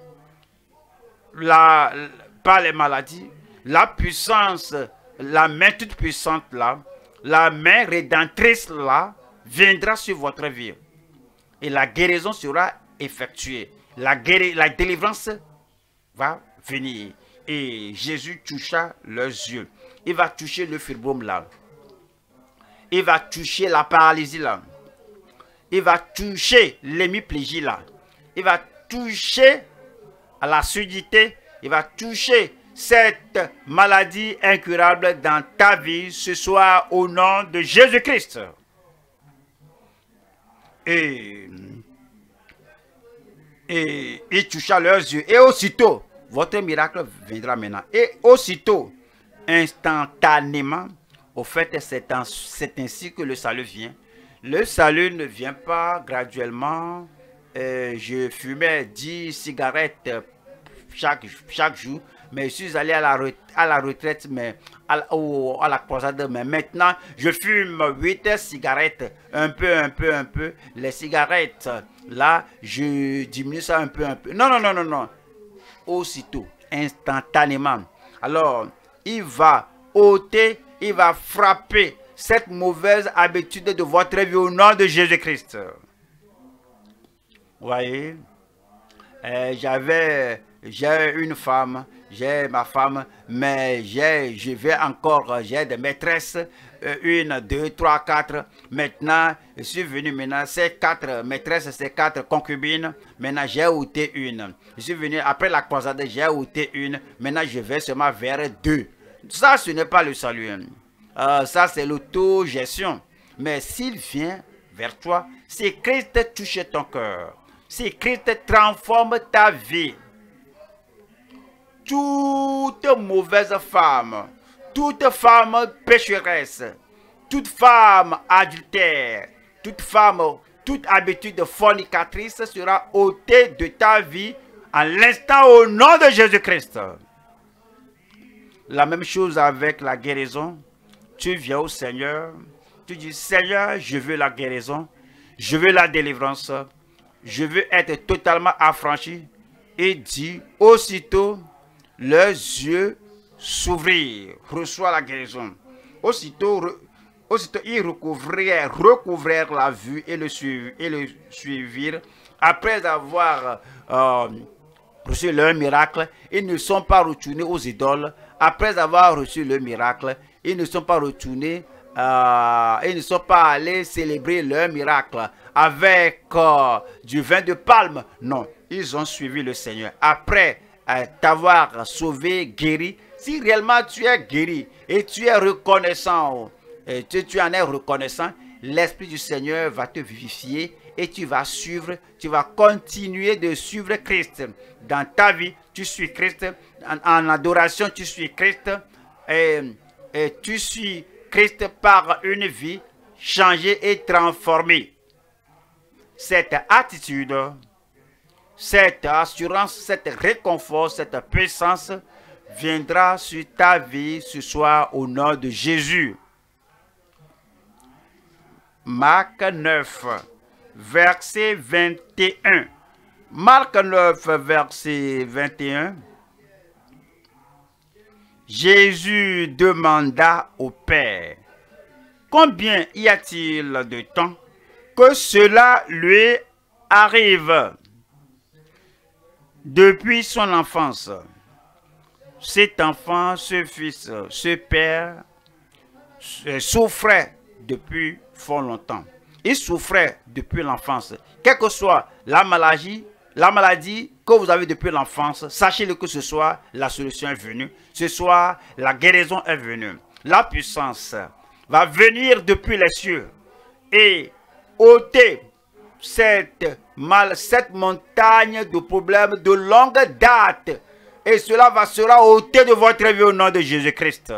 par les maladies, la puissance, la main toute puissante là, la main rédemptrice là, viendra sur votre vie. Et la guérison sera effectuée. La délivrance va venir. Et Jésus toucha leurs yeux. Il va toucher le fibrome là. Il va toucher la paralysie là. Il va toucher l'hémiplégie là. Il va toucher à la surdité. Il va toucher cette maladie incurable dans ta vie ce soir au nom de Jésus-Christ. Et il toucha leurs yeux. Et aussitôt, votre miracle viendra maintenant. Et aussitôt, instantanément, au fait, c'est ainsi que le salut vient. Le salut ne vient pas graduellement. Je fumais 10 cigarettes chaque jour. Mais je suis allé à la retraite, mais à la croisade. Mais maintenant, je fume 8 cigarettes, un peu. Les cigarettes, là, je diminue ça un peu. Non. Aussitôt, instantanément. Alors, il va ôter, il va frapper cette mauvaise habitude de votre vie au nom de Jésus-Christ. Vous voyez, j'ai une femme, j'ai ma femme, mais j'ai des maîtresses, 1, 2, 3, 4. Maintenant, je suis venu maintenant, ces 4 maîtresses, ces 4 concubines, maintenant j'ai ôté une. Je suis venu après la croisade, j'ai ôté une, maintenant je vais seulement vers 2. Ça, ce n'est pas le salut. Ça, c'est l'autogestion. Mais s'il vient vers toi, si Christ touche ton cœur, si Christ transforme ta vie, toute mauvaise femme, toute femme pécheresse, toute femme adultère, toute habitude fornicatrice sera ôtée de ta vie à l'instant au nom de Jésus-Christ. La même chose avec la guérison. Tu viens au Seigneur, tu dis, Seigneur, je veux la guérison, je veux la délivrance, je veux être totalement affranchi. Et dit, aussitôt, leurs yeux s'ouvrirent, reçoit la guérison. Aussitôt ils recouvrèrent la vue et le suivirent. Après avoir reçu leur miracle, ils ne sont pas retournés aux idoles. Après avoir reçu le miracle, ils ne sont pas retournés, ils ne sont pas allés célébrer leur miracle avec du vin de palme. Non, ils ont suivi le Seigneur. Après t'avoir sauvé, guéri, si réellement tu es guéri et tu es reconnaissant, tu en es reconnaissant, l'Esprit du Seigneur va te vivifier et tu vas suivre, tu vas continuer de suivre Christ. Dans ta vie, tu suis Christ. En adoration, tu suis Christ. Et tu suis Christ par une vie changée et transformée. Cette attitude, cette assurance, cette réconfort, cette puissance viendra sur ta vie ce soir au nom de Jésus. Marc 9, verset 21. Marc 9, verset 21. Jésus demanda au Père, combien y a-t-il de temps que cela lui arrive? Depuis son enfance, cet enfant, ce fils, ce père souffrait depuis fort longtemps. Il souffrait depuis l'enfance. Quelle que soit la maladie que vous avez depuis l'enfance, sachez-le que ce soir, la solution est venue. Ce soir, la guérison est venue. La puissance va venir depuis les cieux et ôter cette montagne de problèmes de longue date. Et cela sera ôté de votre vie au nom de Jésus-Christ.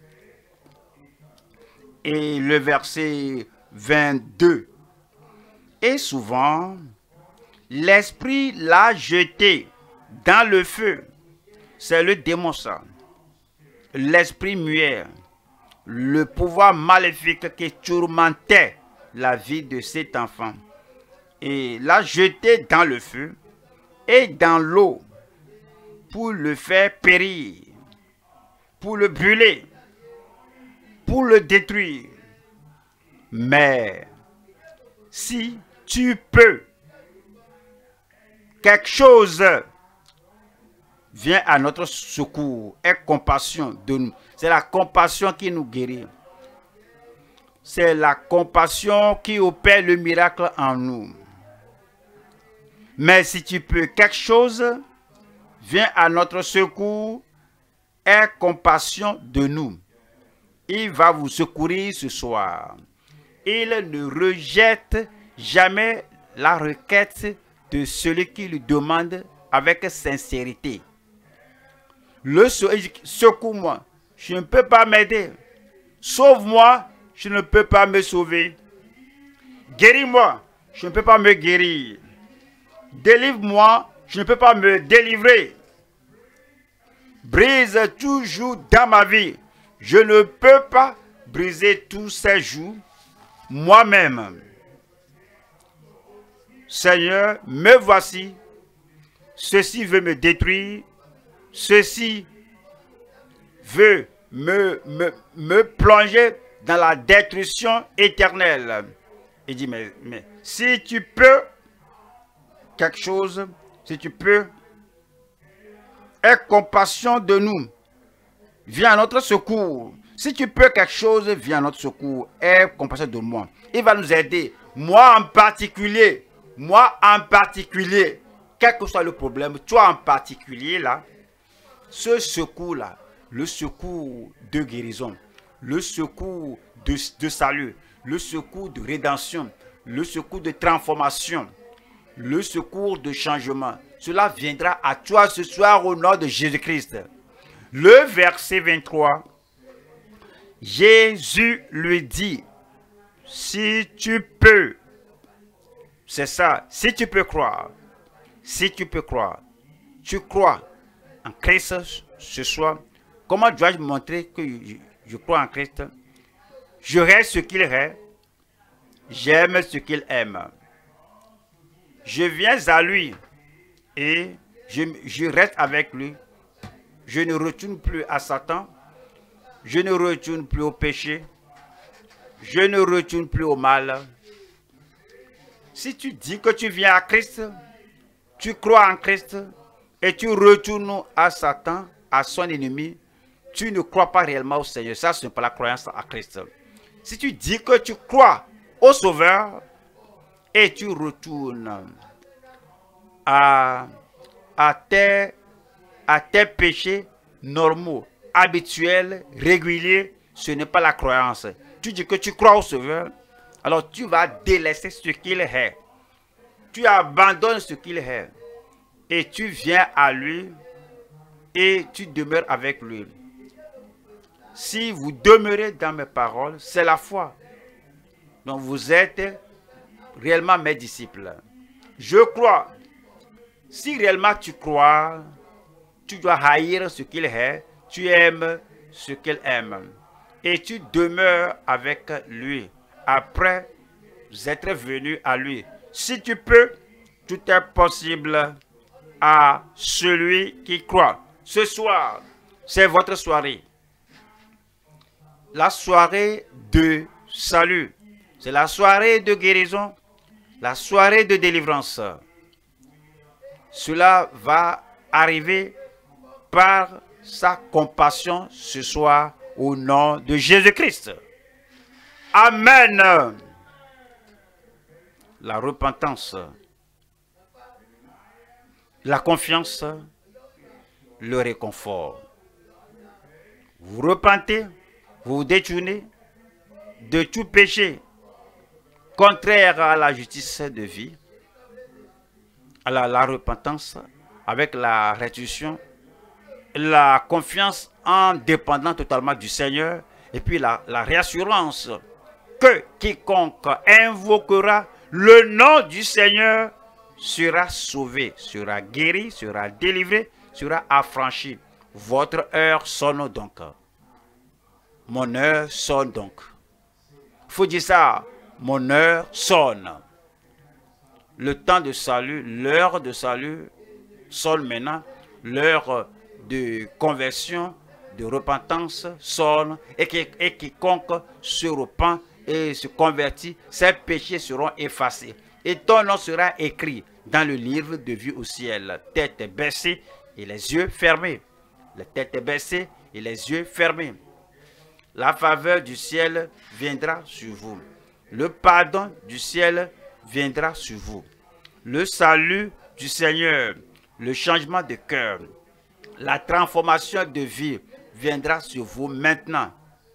Et le verset 22. Et souvent, l'esprit l'a jeté dans le feu. C'est le démon ça. L'esprit muet. Le pouvoir maléfique qui tourmentait la vie de cet enfant. Et l'a jeté dans le feu et dans l'eau pour le faire périr, pour le brûler, pour le détruire. Mais si tu peux, quelque chose vient à notre secours, est compassion de nous. C'est la compassion qui nous guérit. C'est la compassion qui opère le miracle en nous. Mais si tu peux, quelque chose vient à notre secours, est compassion de nous. Il va vous secourir ce soir. Il ne rejette jamais la requête de celui qui lui demande avec sincérité. Secoue-moi, je ne peux pas m'aider. Sauve-moi, je ne peux pas me sauver. Guéris-moi, je ne peux pas me guérir. Délivre-moi, je ne peux pas me délivrer. Brise toujours dans ma vie. Je ne peux pas briser tous ces jours moi-même. Seigneur, me voici. Ceci veut me détruire. Ceci veut me plonger dans la destruction éternelle. Il dit, mais si tu peux quelque chose, si tu peux, aie compassion de nous. Viens à notre secours. Si tu peux quelque chose, viens à notre secours. Aie compassion de moi. Il va nous aider. Moi en particulier, quel que soit le problème, toi en particulier là, ce secours-là, le secours de guérison, le secours de salut, le secours de rédemption, le secours de transformation, le secours de changement, cela viendra à toi ce soir au nom de Jésus-Christ. Le verset 23, Jésus lui dit, si tu peux, c'est ça, si tu peux croire, si tu peux croire, tu crois en Christ ce soir, comment dois-je montrer que je crois en Christ? Je reste ce qu'il est, j'aime ce qu'il aime. Je viens à lui et je reste avec lui. Je ne retourne plus à Satan. Je ne retourne plus au péché. Je ne retourne plus au mal. Si tu dis que tu viens à Christ, tu crois en Christ et tu retournes à Satan, à son ennemi, tu ne crois pas réellement au Seigneur. Ça, ce n'est pas la croyance à Christ. Si tu dis que tu crois au Sauveur et tu retournes à tes péchés normaux, habituels, réguliers, ce n'est pas la croyance. Tu dis que tu crois au Sauveur, alors tu vas délaisser ce qu'il est. Tu abandonnes ce qu'il est. Et tu viens à lui et tu demeures avec lui. Si vous demeurez dans mes paroles, c'est la foi. Donc vous êtes réellement mes disciples. Je crois. Si réellement tu crois, tu dois haïr ce qu'il est, tu aimes ce qu'il aime. Et tu demeures avec lui. Après être venu à lui. Si tu peux, tout est possible à celui qui croit. Ce soir, c'est votre soirée. La soirée de salut. C'est la soirée de guérison. La soirée de délivrance. Cela va arriver par sa compassion ce soir au nom de Jésus-Christ. Amen. La repentance, la confiance, le réconfort. Vous repentez, vous vous détournez de tout péché contraire à la justice de vie, à la repentance, avec la restitution, la confiance en dépendant totalement du Seigneur, et puis la réassurance que quiconque invoquera le nom du Seigneur sera sauvé, sera guéri, sera délivré, sera affranchi. Votre heure sonne donc. Mon heure sonne donc. Il faut dire ça. Mon heure sonne. Le temps de salut, l'heure de salut sonne maintenant. L'heure de conversion, de repentance sonne. Et quiconque se repent et se convertit, ses péchés seront effacés. Et ton nom sera écrit dans le livre de vie au ciel. Tête baissée et les yeux fermés. La tête baissée et les yeux fermés. La faveur du ciel viendra sur vous. Le pardon du ciel viendra sur vous. Le salut du Seigneur, le changement de cœur, la transformation de vie viendra sur vous maintenant.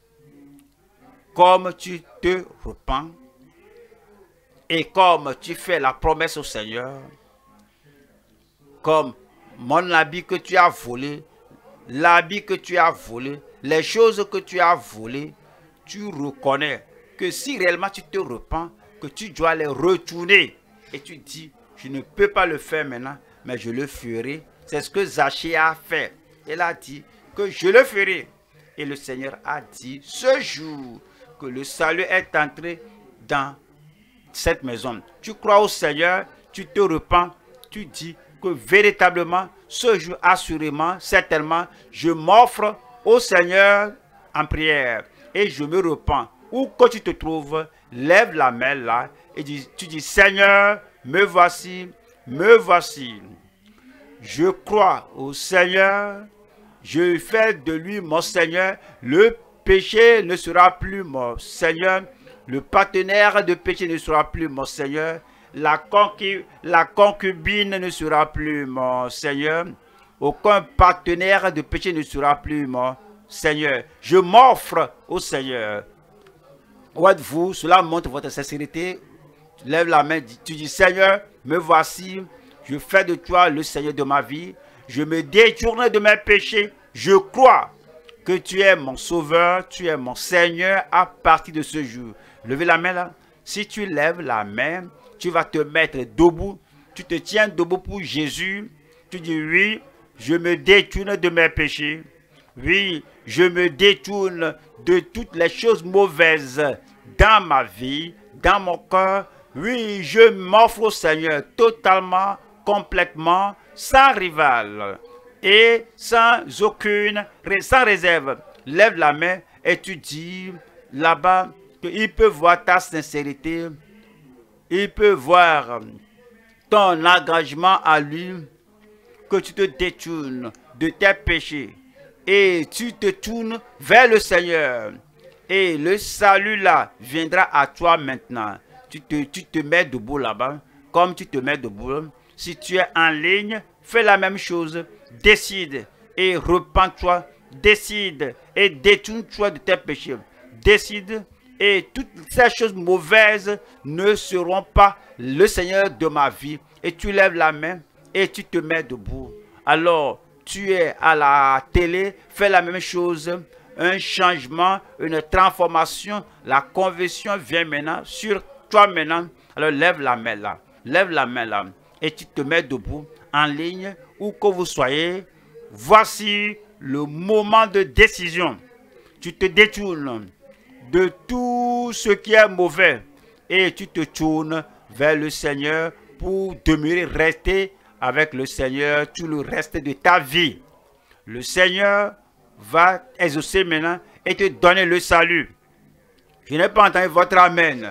Comme tu te repens et comme tu fais la promesse au Seigneur, comme mon habit que tu as volé, l'habit que tu as volé, les choses que tu as volées, tu reconnais que si réellement tu te repens, que tu dois les retourner. Et tu dis, je ne peux pas le faire maintenant, mais je le ferai. C'est ce que Zachée a fait. Elle a dit que je le ferai. Et le Seigneur a dit, ce jour que le salut est entré dans cette maison, tu crois au Seigneur, tu te repens, tu dis que véritablement, ce jour, assurément, certainement, je m'offre au Seigneur en prière et je me repens où que tu te trouves, lève la main là et tu dis, Seigneur, me voici, me voici. Je crois au Seigneur, je fais de lui mon Seigneur, le péché ne sera plus mon Seigneur, le partenaire de péché ne sera plus mon Seigneur, la concubine ne sera plus mon Seigneur, aucun partenaire de péché ne sera plus mon Seigneur. Je m'offre au Seigneur. Où êtes-vous? Cela montre votre sincérité. Tu lèves la main, tu dis, Seigneur, me voici, je fais de toi le Seigneur de ma vie, je me détourne de mes péchés, je crois que tu es mon sauveur, tu es mon Seigneur à partir de ce jour. Levez la main là. Si tu lèves la main, tu vas te mettre debout, tu te tiens debout pour Jésus, tu dis, oui, je me détourne de mes péchés. Oui, je me détourne de toutes les choses mauvaises dans ma vie, dans mon cœur. Oui, je m'offre au Seigneur totalement, complètement, sans rival et sans réserve. Lève la main et tu dis là-bas qu'il peut voir ta sincérité, il peut voir ton engagement à lui, que tu te détournes de tes péchés et tu te tournes vers le Seigneur. Et le salut là viendra à toi maintenant. Tu te mets debout là-bas, comme tu te mets debout. Si tu es en ligne, fais la même chose. Décide et repens-toi. Décide et détourne-toi de tes péchés. Décide et toutes ces choses mauvaises ne seront pas le Seigneur de ma vie. Et tu lèves la main et tu te mets debout. Alors, tu es à la télé, fais la même chose. Un changement, une transformation, la conversion vient maintenant sur toi maintenant. Alors, lève la main là. Lève la main là. Et tu te mets debout, en ligne, où que vous soyez. Voici le moment de décision. Tu te détournes de tout ce qui est mauvais et tu te tournes vers le Seigneur pour demeurer, rester avec le Seigneur tout le reste de ta vie. Le Seigneur va exaucer maintenant et te donner le salut. Je n'ai pas entendu votre amen.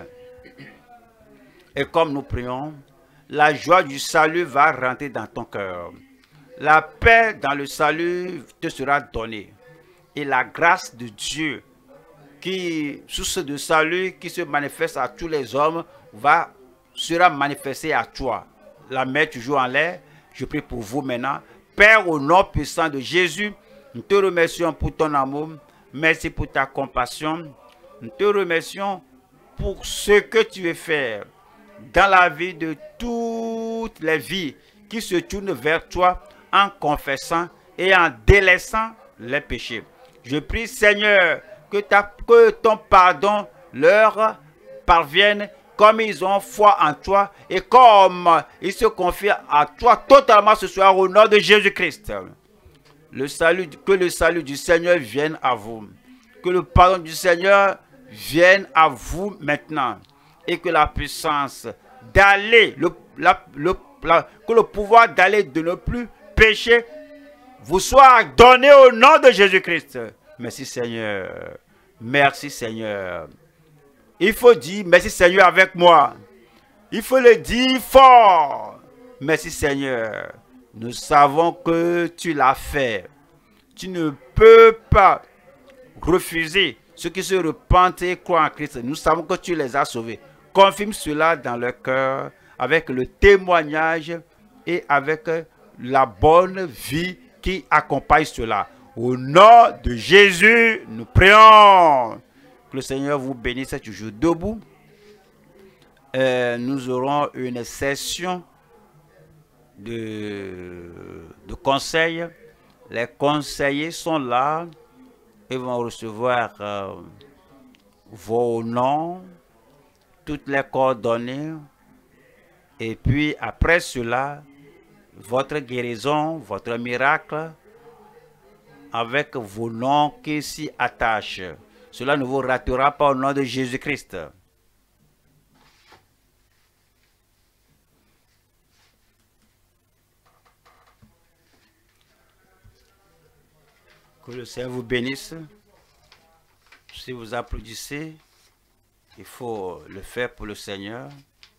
Et comme nous prions, la joie du salut va rentrer dans ton cœur. La paix dans le salut te sera donnée. Et la grâce de Dieu, qui, source de salut, qui se manifeste à tous les hommes, sera manifestée à toi. La main toujours en l'air. Je prie pour vous maintenant. Père, au nom puissant de Jésus, nous te remercions pour ton amour. Merci pour ta compassion. Nous te remercions pour ce que tu veux faire dans la vie de toutes les vies qui se tournent vers toi en confessant et en délaissant les péchés. Je prie, Seigneur, que ton pardon leur parvienne comme ils ont foi en toi et comme ils se confient à toi totalement ce soir au nom de Jésus-Christ. Que le salut du Seigneur vienne à vous. Que le pardon du Seigneur vienne à vous maintenant. Et que la puissance d'aller, que le pouvoir d'aller de ne plus pécher vous soit donné au nom de Jésus-Christ. Merci Seigneur. Merci Seigneur. Il faut dire merci Seigneur avec moi. Il faut le dire fort. Merci Seigneur. Nous savons que tu l'as fait. Tu ne peux pas refuser ceux qui se repentent et croient en Christ. Nous savons que tu les as sauvés. Confirme cela dans leur cœur avec le témoignage et avec la bonne vie qui accompagne cela. Au nom de Jésus, nous prions. Que le Seigneur vous bénisse toujours debout. Nous aurons une session de conseils. Les conseillers sont là. Ils vont recevoir vos noms, toutes les coordonnées. Et puis après cela, votre guérison, votre miracle, avec vos noms qui s'y attachent. Cela ne vous ratera pas au nom de Jésus-Christ. Que le Seigneur vous bénisse. Si vous applaudissez, Il faut le faire pour le Seigneur.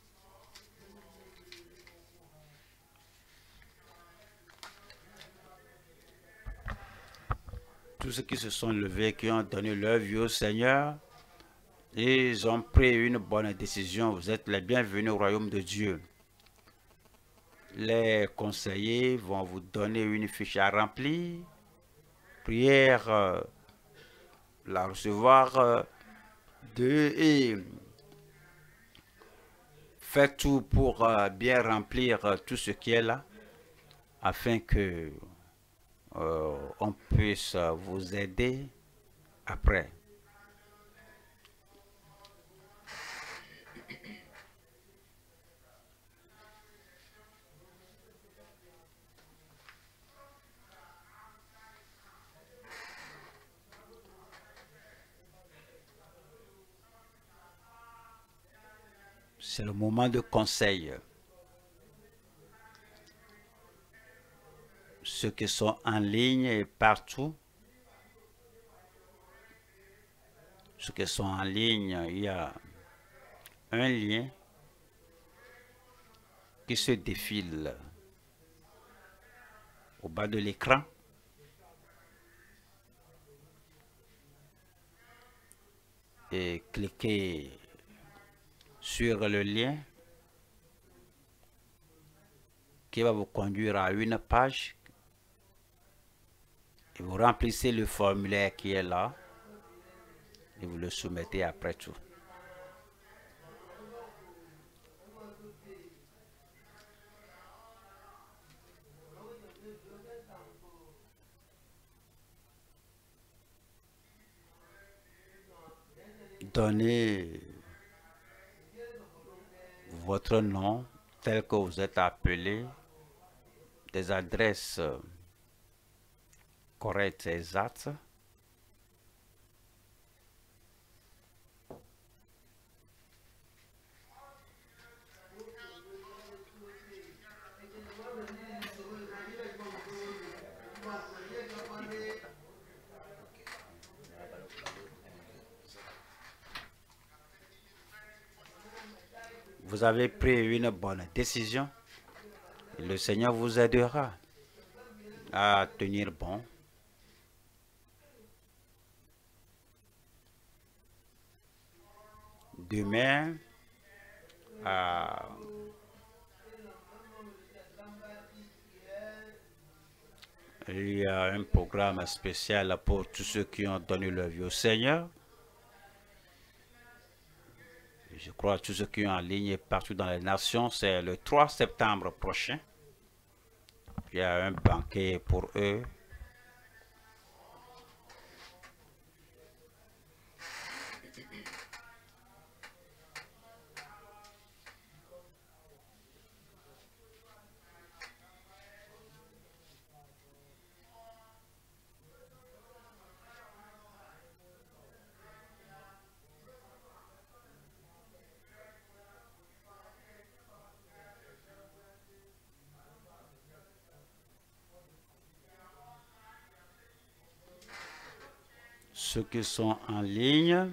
Tous ceux qui se sont levés, qui ont donné leur vie au Seigneur, ils ont pris une bonne décision. Vous êtes les bienvenus au royaume de Dieu. Les conseillers vont vous donner une fiche à remplir. Prière, la recevoir et faites tout pour bien remplir tout ce qui est là, afin que on puisse vous aider après. C'est le moment de conseil. Ceux qui sont en ligne et partout, ceux qui sont en ligne, il y a un lien qui se défile au bas de l'écran. Et cliquez sur le lien qui va vous conduire à une page et vous remplissez le formulaire qui est là et vous le soumettez après tout. Donnez votre nom tel que vous êtes appelé, des adresses correctes et exactes. Vous avez pris une bonne décision et le Seigneur vous aidera à tenir bon. Demain, il y a un programme spécial pour tous ceux qui ont donné leur vie au Seigneur. Je crois que tous ceux qui sont en ligne partout dans les nations, c'est le 3 septembre prochain. Il y a un banquet pour eux. Ceux qui sont en ligne,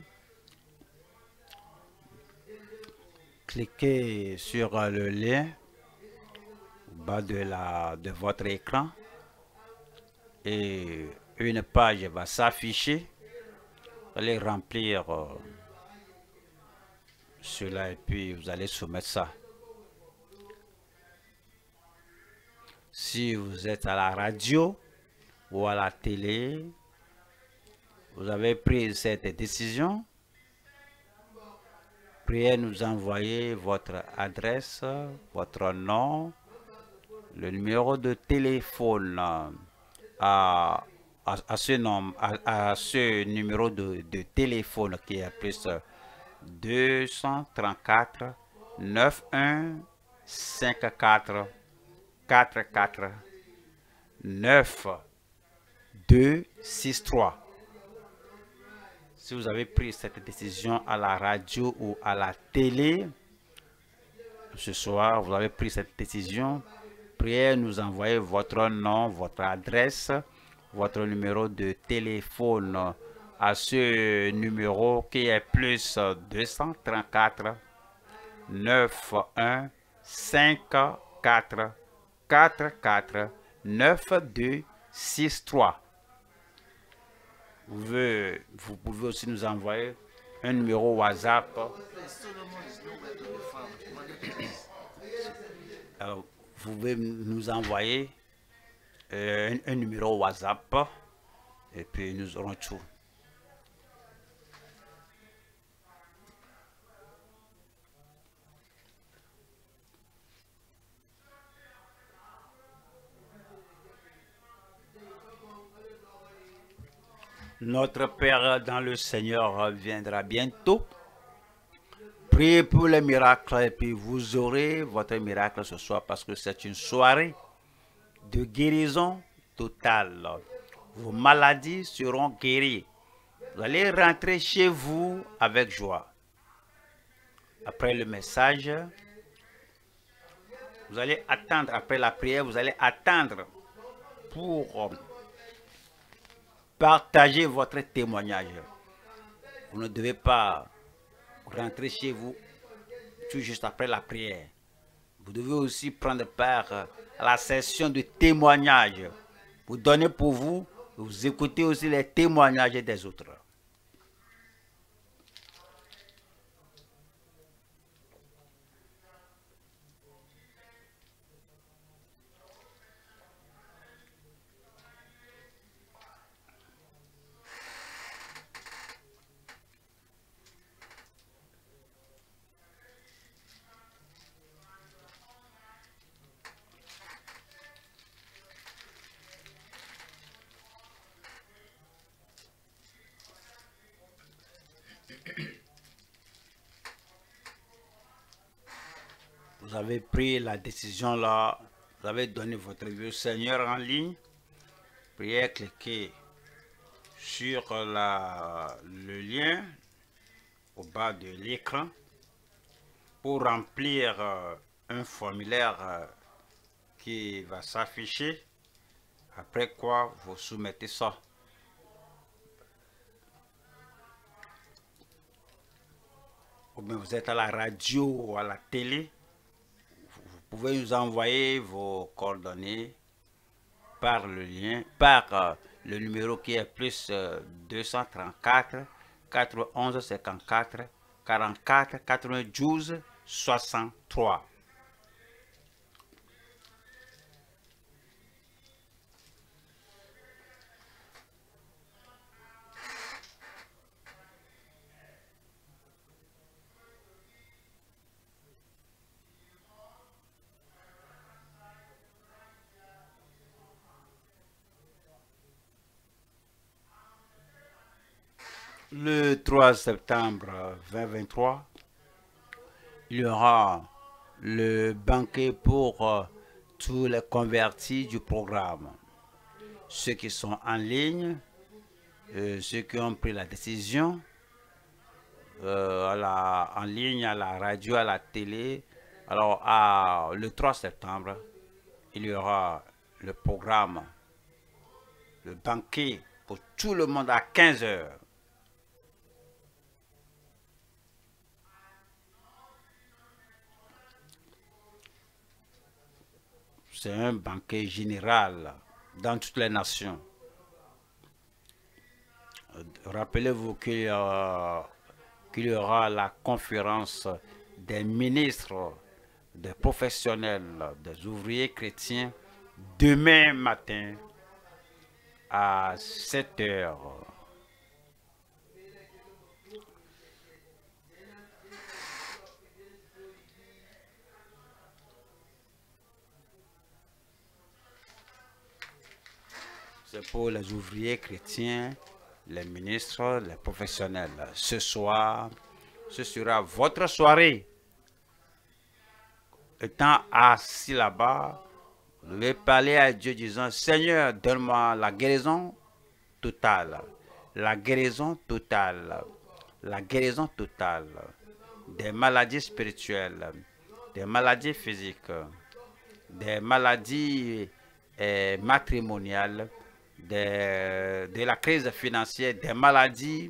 cliquez sur le lien au bas de votre écran et une page va s'afficher. Vous allez remplir cela et puis vous allez soumettre ça. Si vous êtes à la radio ou à la télé, vous avez pris cette décision, priez nous envoyer votre adresse, votre nom, le numéro de téléphone à ce numéro de téléphone qui est plus 234 91 54 44 9 2 6 3. Si vous avez pris cette décision à la radio ou à la télé, ce soir, vous avez pris cette décision, priez nous envoyer votre nom, votre adresse, votre numéro de téléphone à ce numéro qui est plus 234 91 54 44 92 63. Vous pouvez aussi nous envoyer un numéro WhatsApp. Vous pouvez nous envoyer un numéro WhatsApp et puis nous aurons tout. Notre Père dans le Seigneur viendra bientôt. Priez pour les miracles et puis vous aurez votre miracle ce soir parce que c'est une soirée de guérison totale. Vos maladies seront guéries. Vous allez rentrer chez vous avec joie. Après le message, vous allez attendre, après la prière, vous allez attendre pour partager votre témoignage. Vous ne devez pas rentrer chez vous tout juste après la prière. Vous devez aussi prendre part à la session de témoignage. Vous donnez pour vous, vous écoutez aussi les témoignages des autres. Vous avez pris la décision là, vous avez donné votre vie au Seigneur en ligne. Priez, cliquez sur le lien au bas de l'écran pour remplir un formulaire qui va s'afficher. Après quoi, vous soumettez ça. Ou bien vous êtes à la radio ou à la télé. Vous pouvez nous envoyer vos coordonnées par le lien, par le numéro qui est plus 234 91 54 44 92 63. Le 3 septembre 2023, il y aura le banquet pour tous les convertis du programme. Ceux qui sont en ligne, ceux qui ont pris la décision, en ligne, à la radio, à la télé. Alors, le 3 septembre, il y aura le programme, le banquet pour tout le monde à 15 heures. C'est un banquet général dans toutes les nations. Rappelez-vous qu'il y aura la conférence des ministres, des professionnels, des ouvriers chrétiens demain matin à 7 heures. C'est pour les ouvriers chrétiens, les ministres, les professionnels. Ce soir, ce sera votre soirée. Étant assis là-bas, vous devez parler à Dieu disant, Seigneur, donne-moi la guérison totale, la guérison totale, la guérison totale des maladies spirituelles, des maladies physiques, des maladies matrimoniales, de la crise financière, des maladies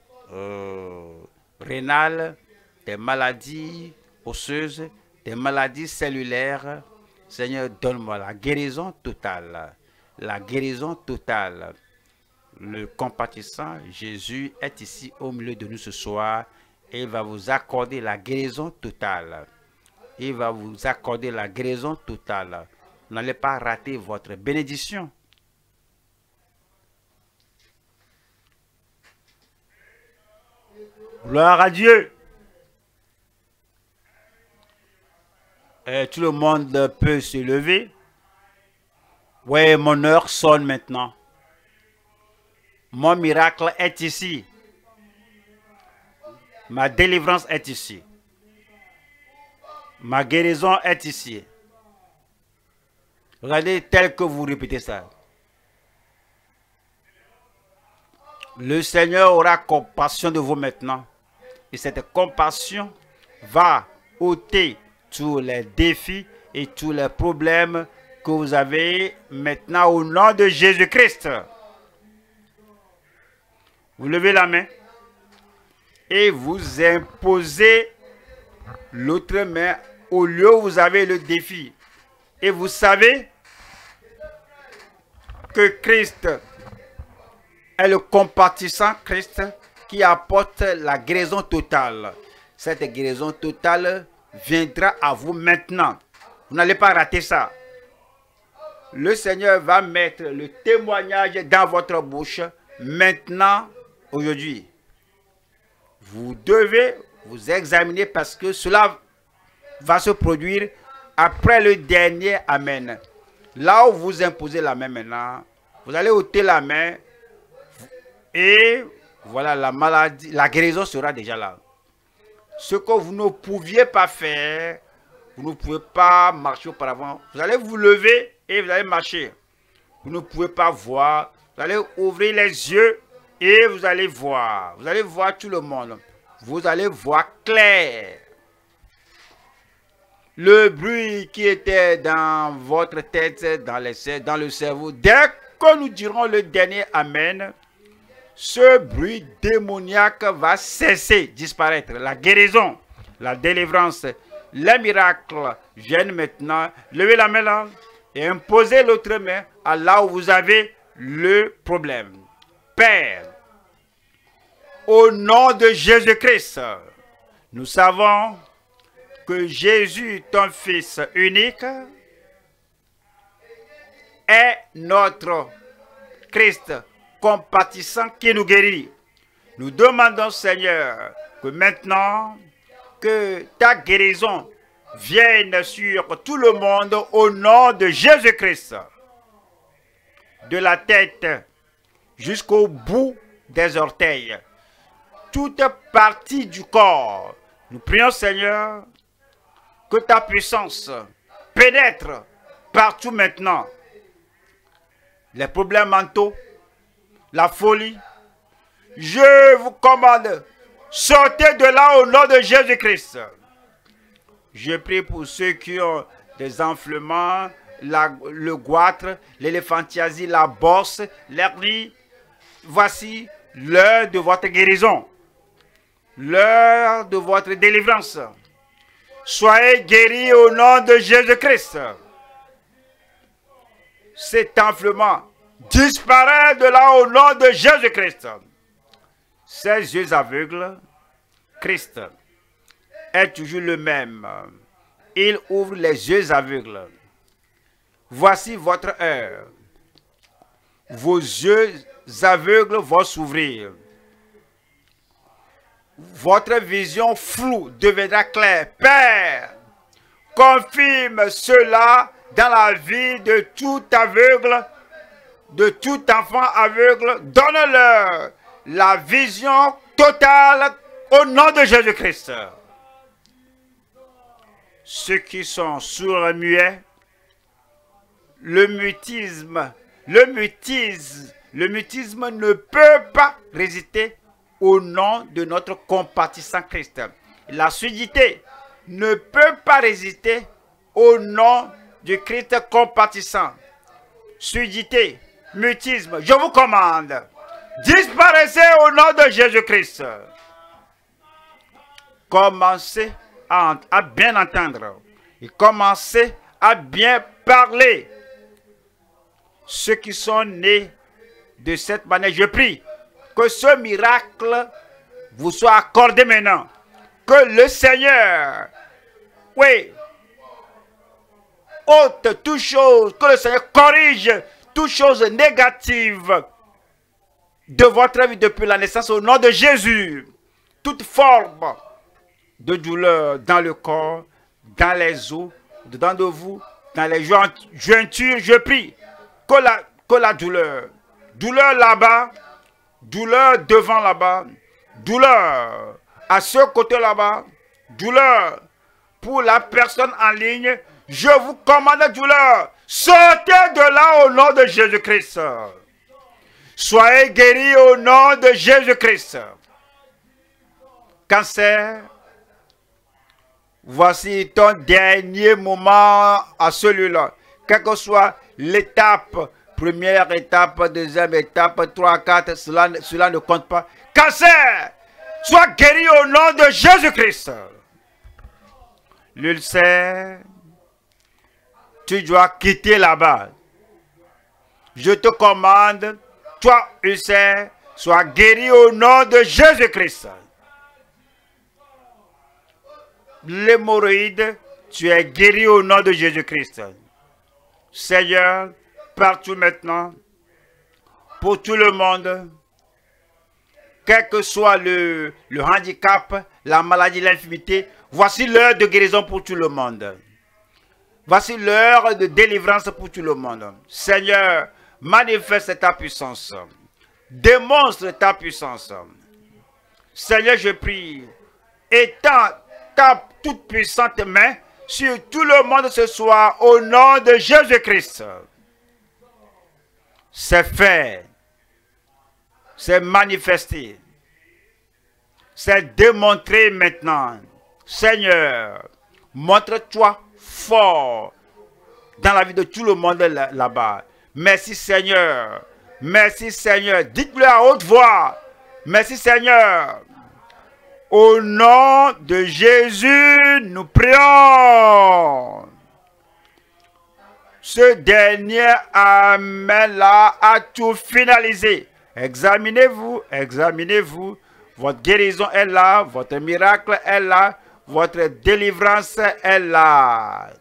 rénales, des maladies osseuses, des maladies cellulaires. Seigneur, donne-moi la guérison totale. La guérison totale. Le compatissant Jésus est ici au milieu de nous ce soir et il va vous accorder la guérison totale. Il va vous accorder la guérison totale. Vous n'allez pas rater votre bénédiction. Gloire à Dieu. Et tout le monde peut se lever. Oui, mon heure sonne maintenant. Mon miracle est ici. Ma délivrance est ici. Ma guérison est ici. Regardez tel que vous répétez ça. Le Seigneur aura compassion de vous maintenant. Et cette compassion va ôter tous les défis et tous les problèmes que vous avez maintenant au nom de Jésus-Christ. Vous levez la main et vous imposez l'autre main au lieu où vous avez le défi. Et vous savez que Christ est le compatissant Christ qui apporte la guérison totale. Cette guérison totale viendra à vous maintenant. Vous n'allez pas rater ça. Le Seigneur va mettre le témoignage dans votre bouche maintenant, aujourd'hui. Vous devez vous examiner parce que cela va se produire après le dernier Amen. Là où vous imposez la main maintenant, vous allez ôter la main et voilà, la maladie, la guérison sera déjà là. Ce que vous ne pouviez pas faire, vous ne pouvez pas marcher auparavant. Vous allez vous lever et vous allez marcher. Vous ne pouvez pas voir. Vous allez ouvrir les yeux et vous allez voir. Vous allez voir tout le monde. Vous allez voir clair. Le bruit qui était dans votre tête, dans le cerveau, dès que nous dirons le dernier Amen, ce bruit démoniaque va cesser, disparaître. La guérison, la délivrance, les miracles viennent maintenant. Levez la main là et imposez l'autre main à là où vous avez le problème. Père, au nom de Jésus-Christ, nous savons que Jésus, ton Fils unique, est notre Christ compatissant qui nous guérit. Nous demandons, Seigneur, que maintenant, que ta guérison vienne sur tout le monde au nom de Jésus-Christ. De la tête jusqu'au bout des orteils. Toute partie du corps. Nous prions, Seigneur, que ta puissance pénètre partout maintenant. Les problèmes mentaux, la folie. Je vous commande, sortez de là au nom de Jésus-Christ. Je prie pour ceux qui ont des enflements, le goitre, l'éléphantiasie, la bosse, l'hernie. Voici l'heure de votre guérison, l'heure de votre délivrance. Soyez guéris au nom de Jésus-Christ. Cet enflement disparaît de là au nom de Jésus-Christ. Ces yeux aveugles, Christ est toujours le même. Il ouvre les yeux aveugles. Voici votre heure. Vos yeux aveugles vont s'ouvrir. Votre vision floue deviendra claire. Père, confirme cela dans la vie de tout aveugle, de tout enfant aveugle. Donne-leur la vision totale au nom de Jésus-Christ. Ceux qui sont sourds et muets, le mutisme ne peut pas résister au nom de notre compatissant Christ. La surdité ne peut pas résister au nom du Christ compatissant. Surdité, mutisme, je vous commande, disparaissez au nom de Jésus-Christ. Commencez à bien entendre et commencez à bien parler. Ceux qui sont nés de cette manière, je prie que ce miracle vous soit accordé maintenant. Que le Seigneur, oui, ôte toute chose, que le Seigneur corrige toute chose négative de votre vie depuis la naissance au nom de Jésus. Toute forme de douleur dans le corps, dans les os, dedans de vous, dans les jointures, je prie que la douleur là-bas, douleur devant là-bas, douleur à ce côté là-bas, douleur pour la personne en ligne, je vous commande douleur, sortez de là au nom de Jésus-Christ. Soyez guéris au nom de Jésus-Christ. Cancer, voici ton dernier moment à celui-là. Quelle que soit l'étape, première étape, deuxième étape, 3, 4, cela ne compte pas. Cancer, sois guéri au nom de Jésus-Christ. L'ulcère, tu dois quitter là-bas. Je te commande, toi ulcère, sois guéri au nom de Jésus-Christ. L'hémorroïde, tu es guéri au nom de Jésus-Christ. Seigneur, partout maintenant, pour tout le monde, quel que soit le handicap, la maladie, l'infirmité, voici l'heure de guérison pour tout le monde. Voici l'heure de délivrance pour tout le monde. Seigneur, manifeste ta puissance. Démontre ta puissance. Seigneur, je prie, étends ta toute puissante main sur tout le monde ce soir au nom de Jésus-Christ. C'est fait. C'est manifesté. C'est démontré maintenant. Seigneur, montre-toi fort dans la vie de tout le monde là-bas. Merci Seigneur. Merci Seigneur. Dites-le à haute voix. Merci Seigneur. Au nom de Jésus, nous prions. Ce dernier Amen-là a tout finalisé. Examinez-vous, examinez-vous. Votre guérison est là, votre miracle est là, votre délivrance est là.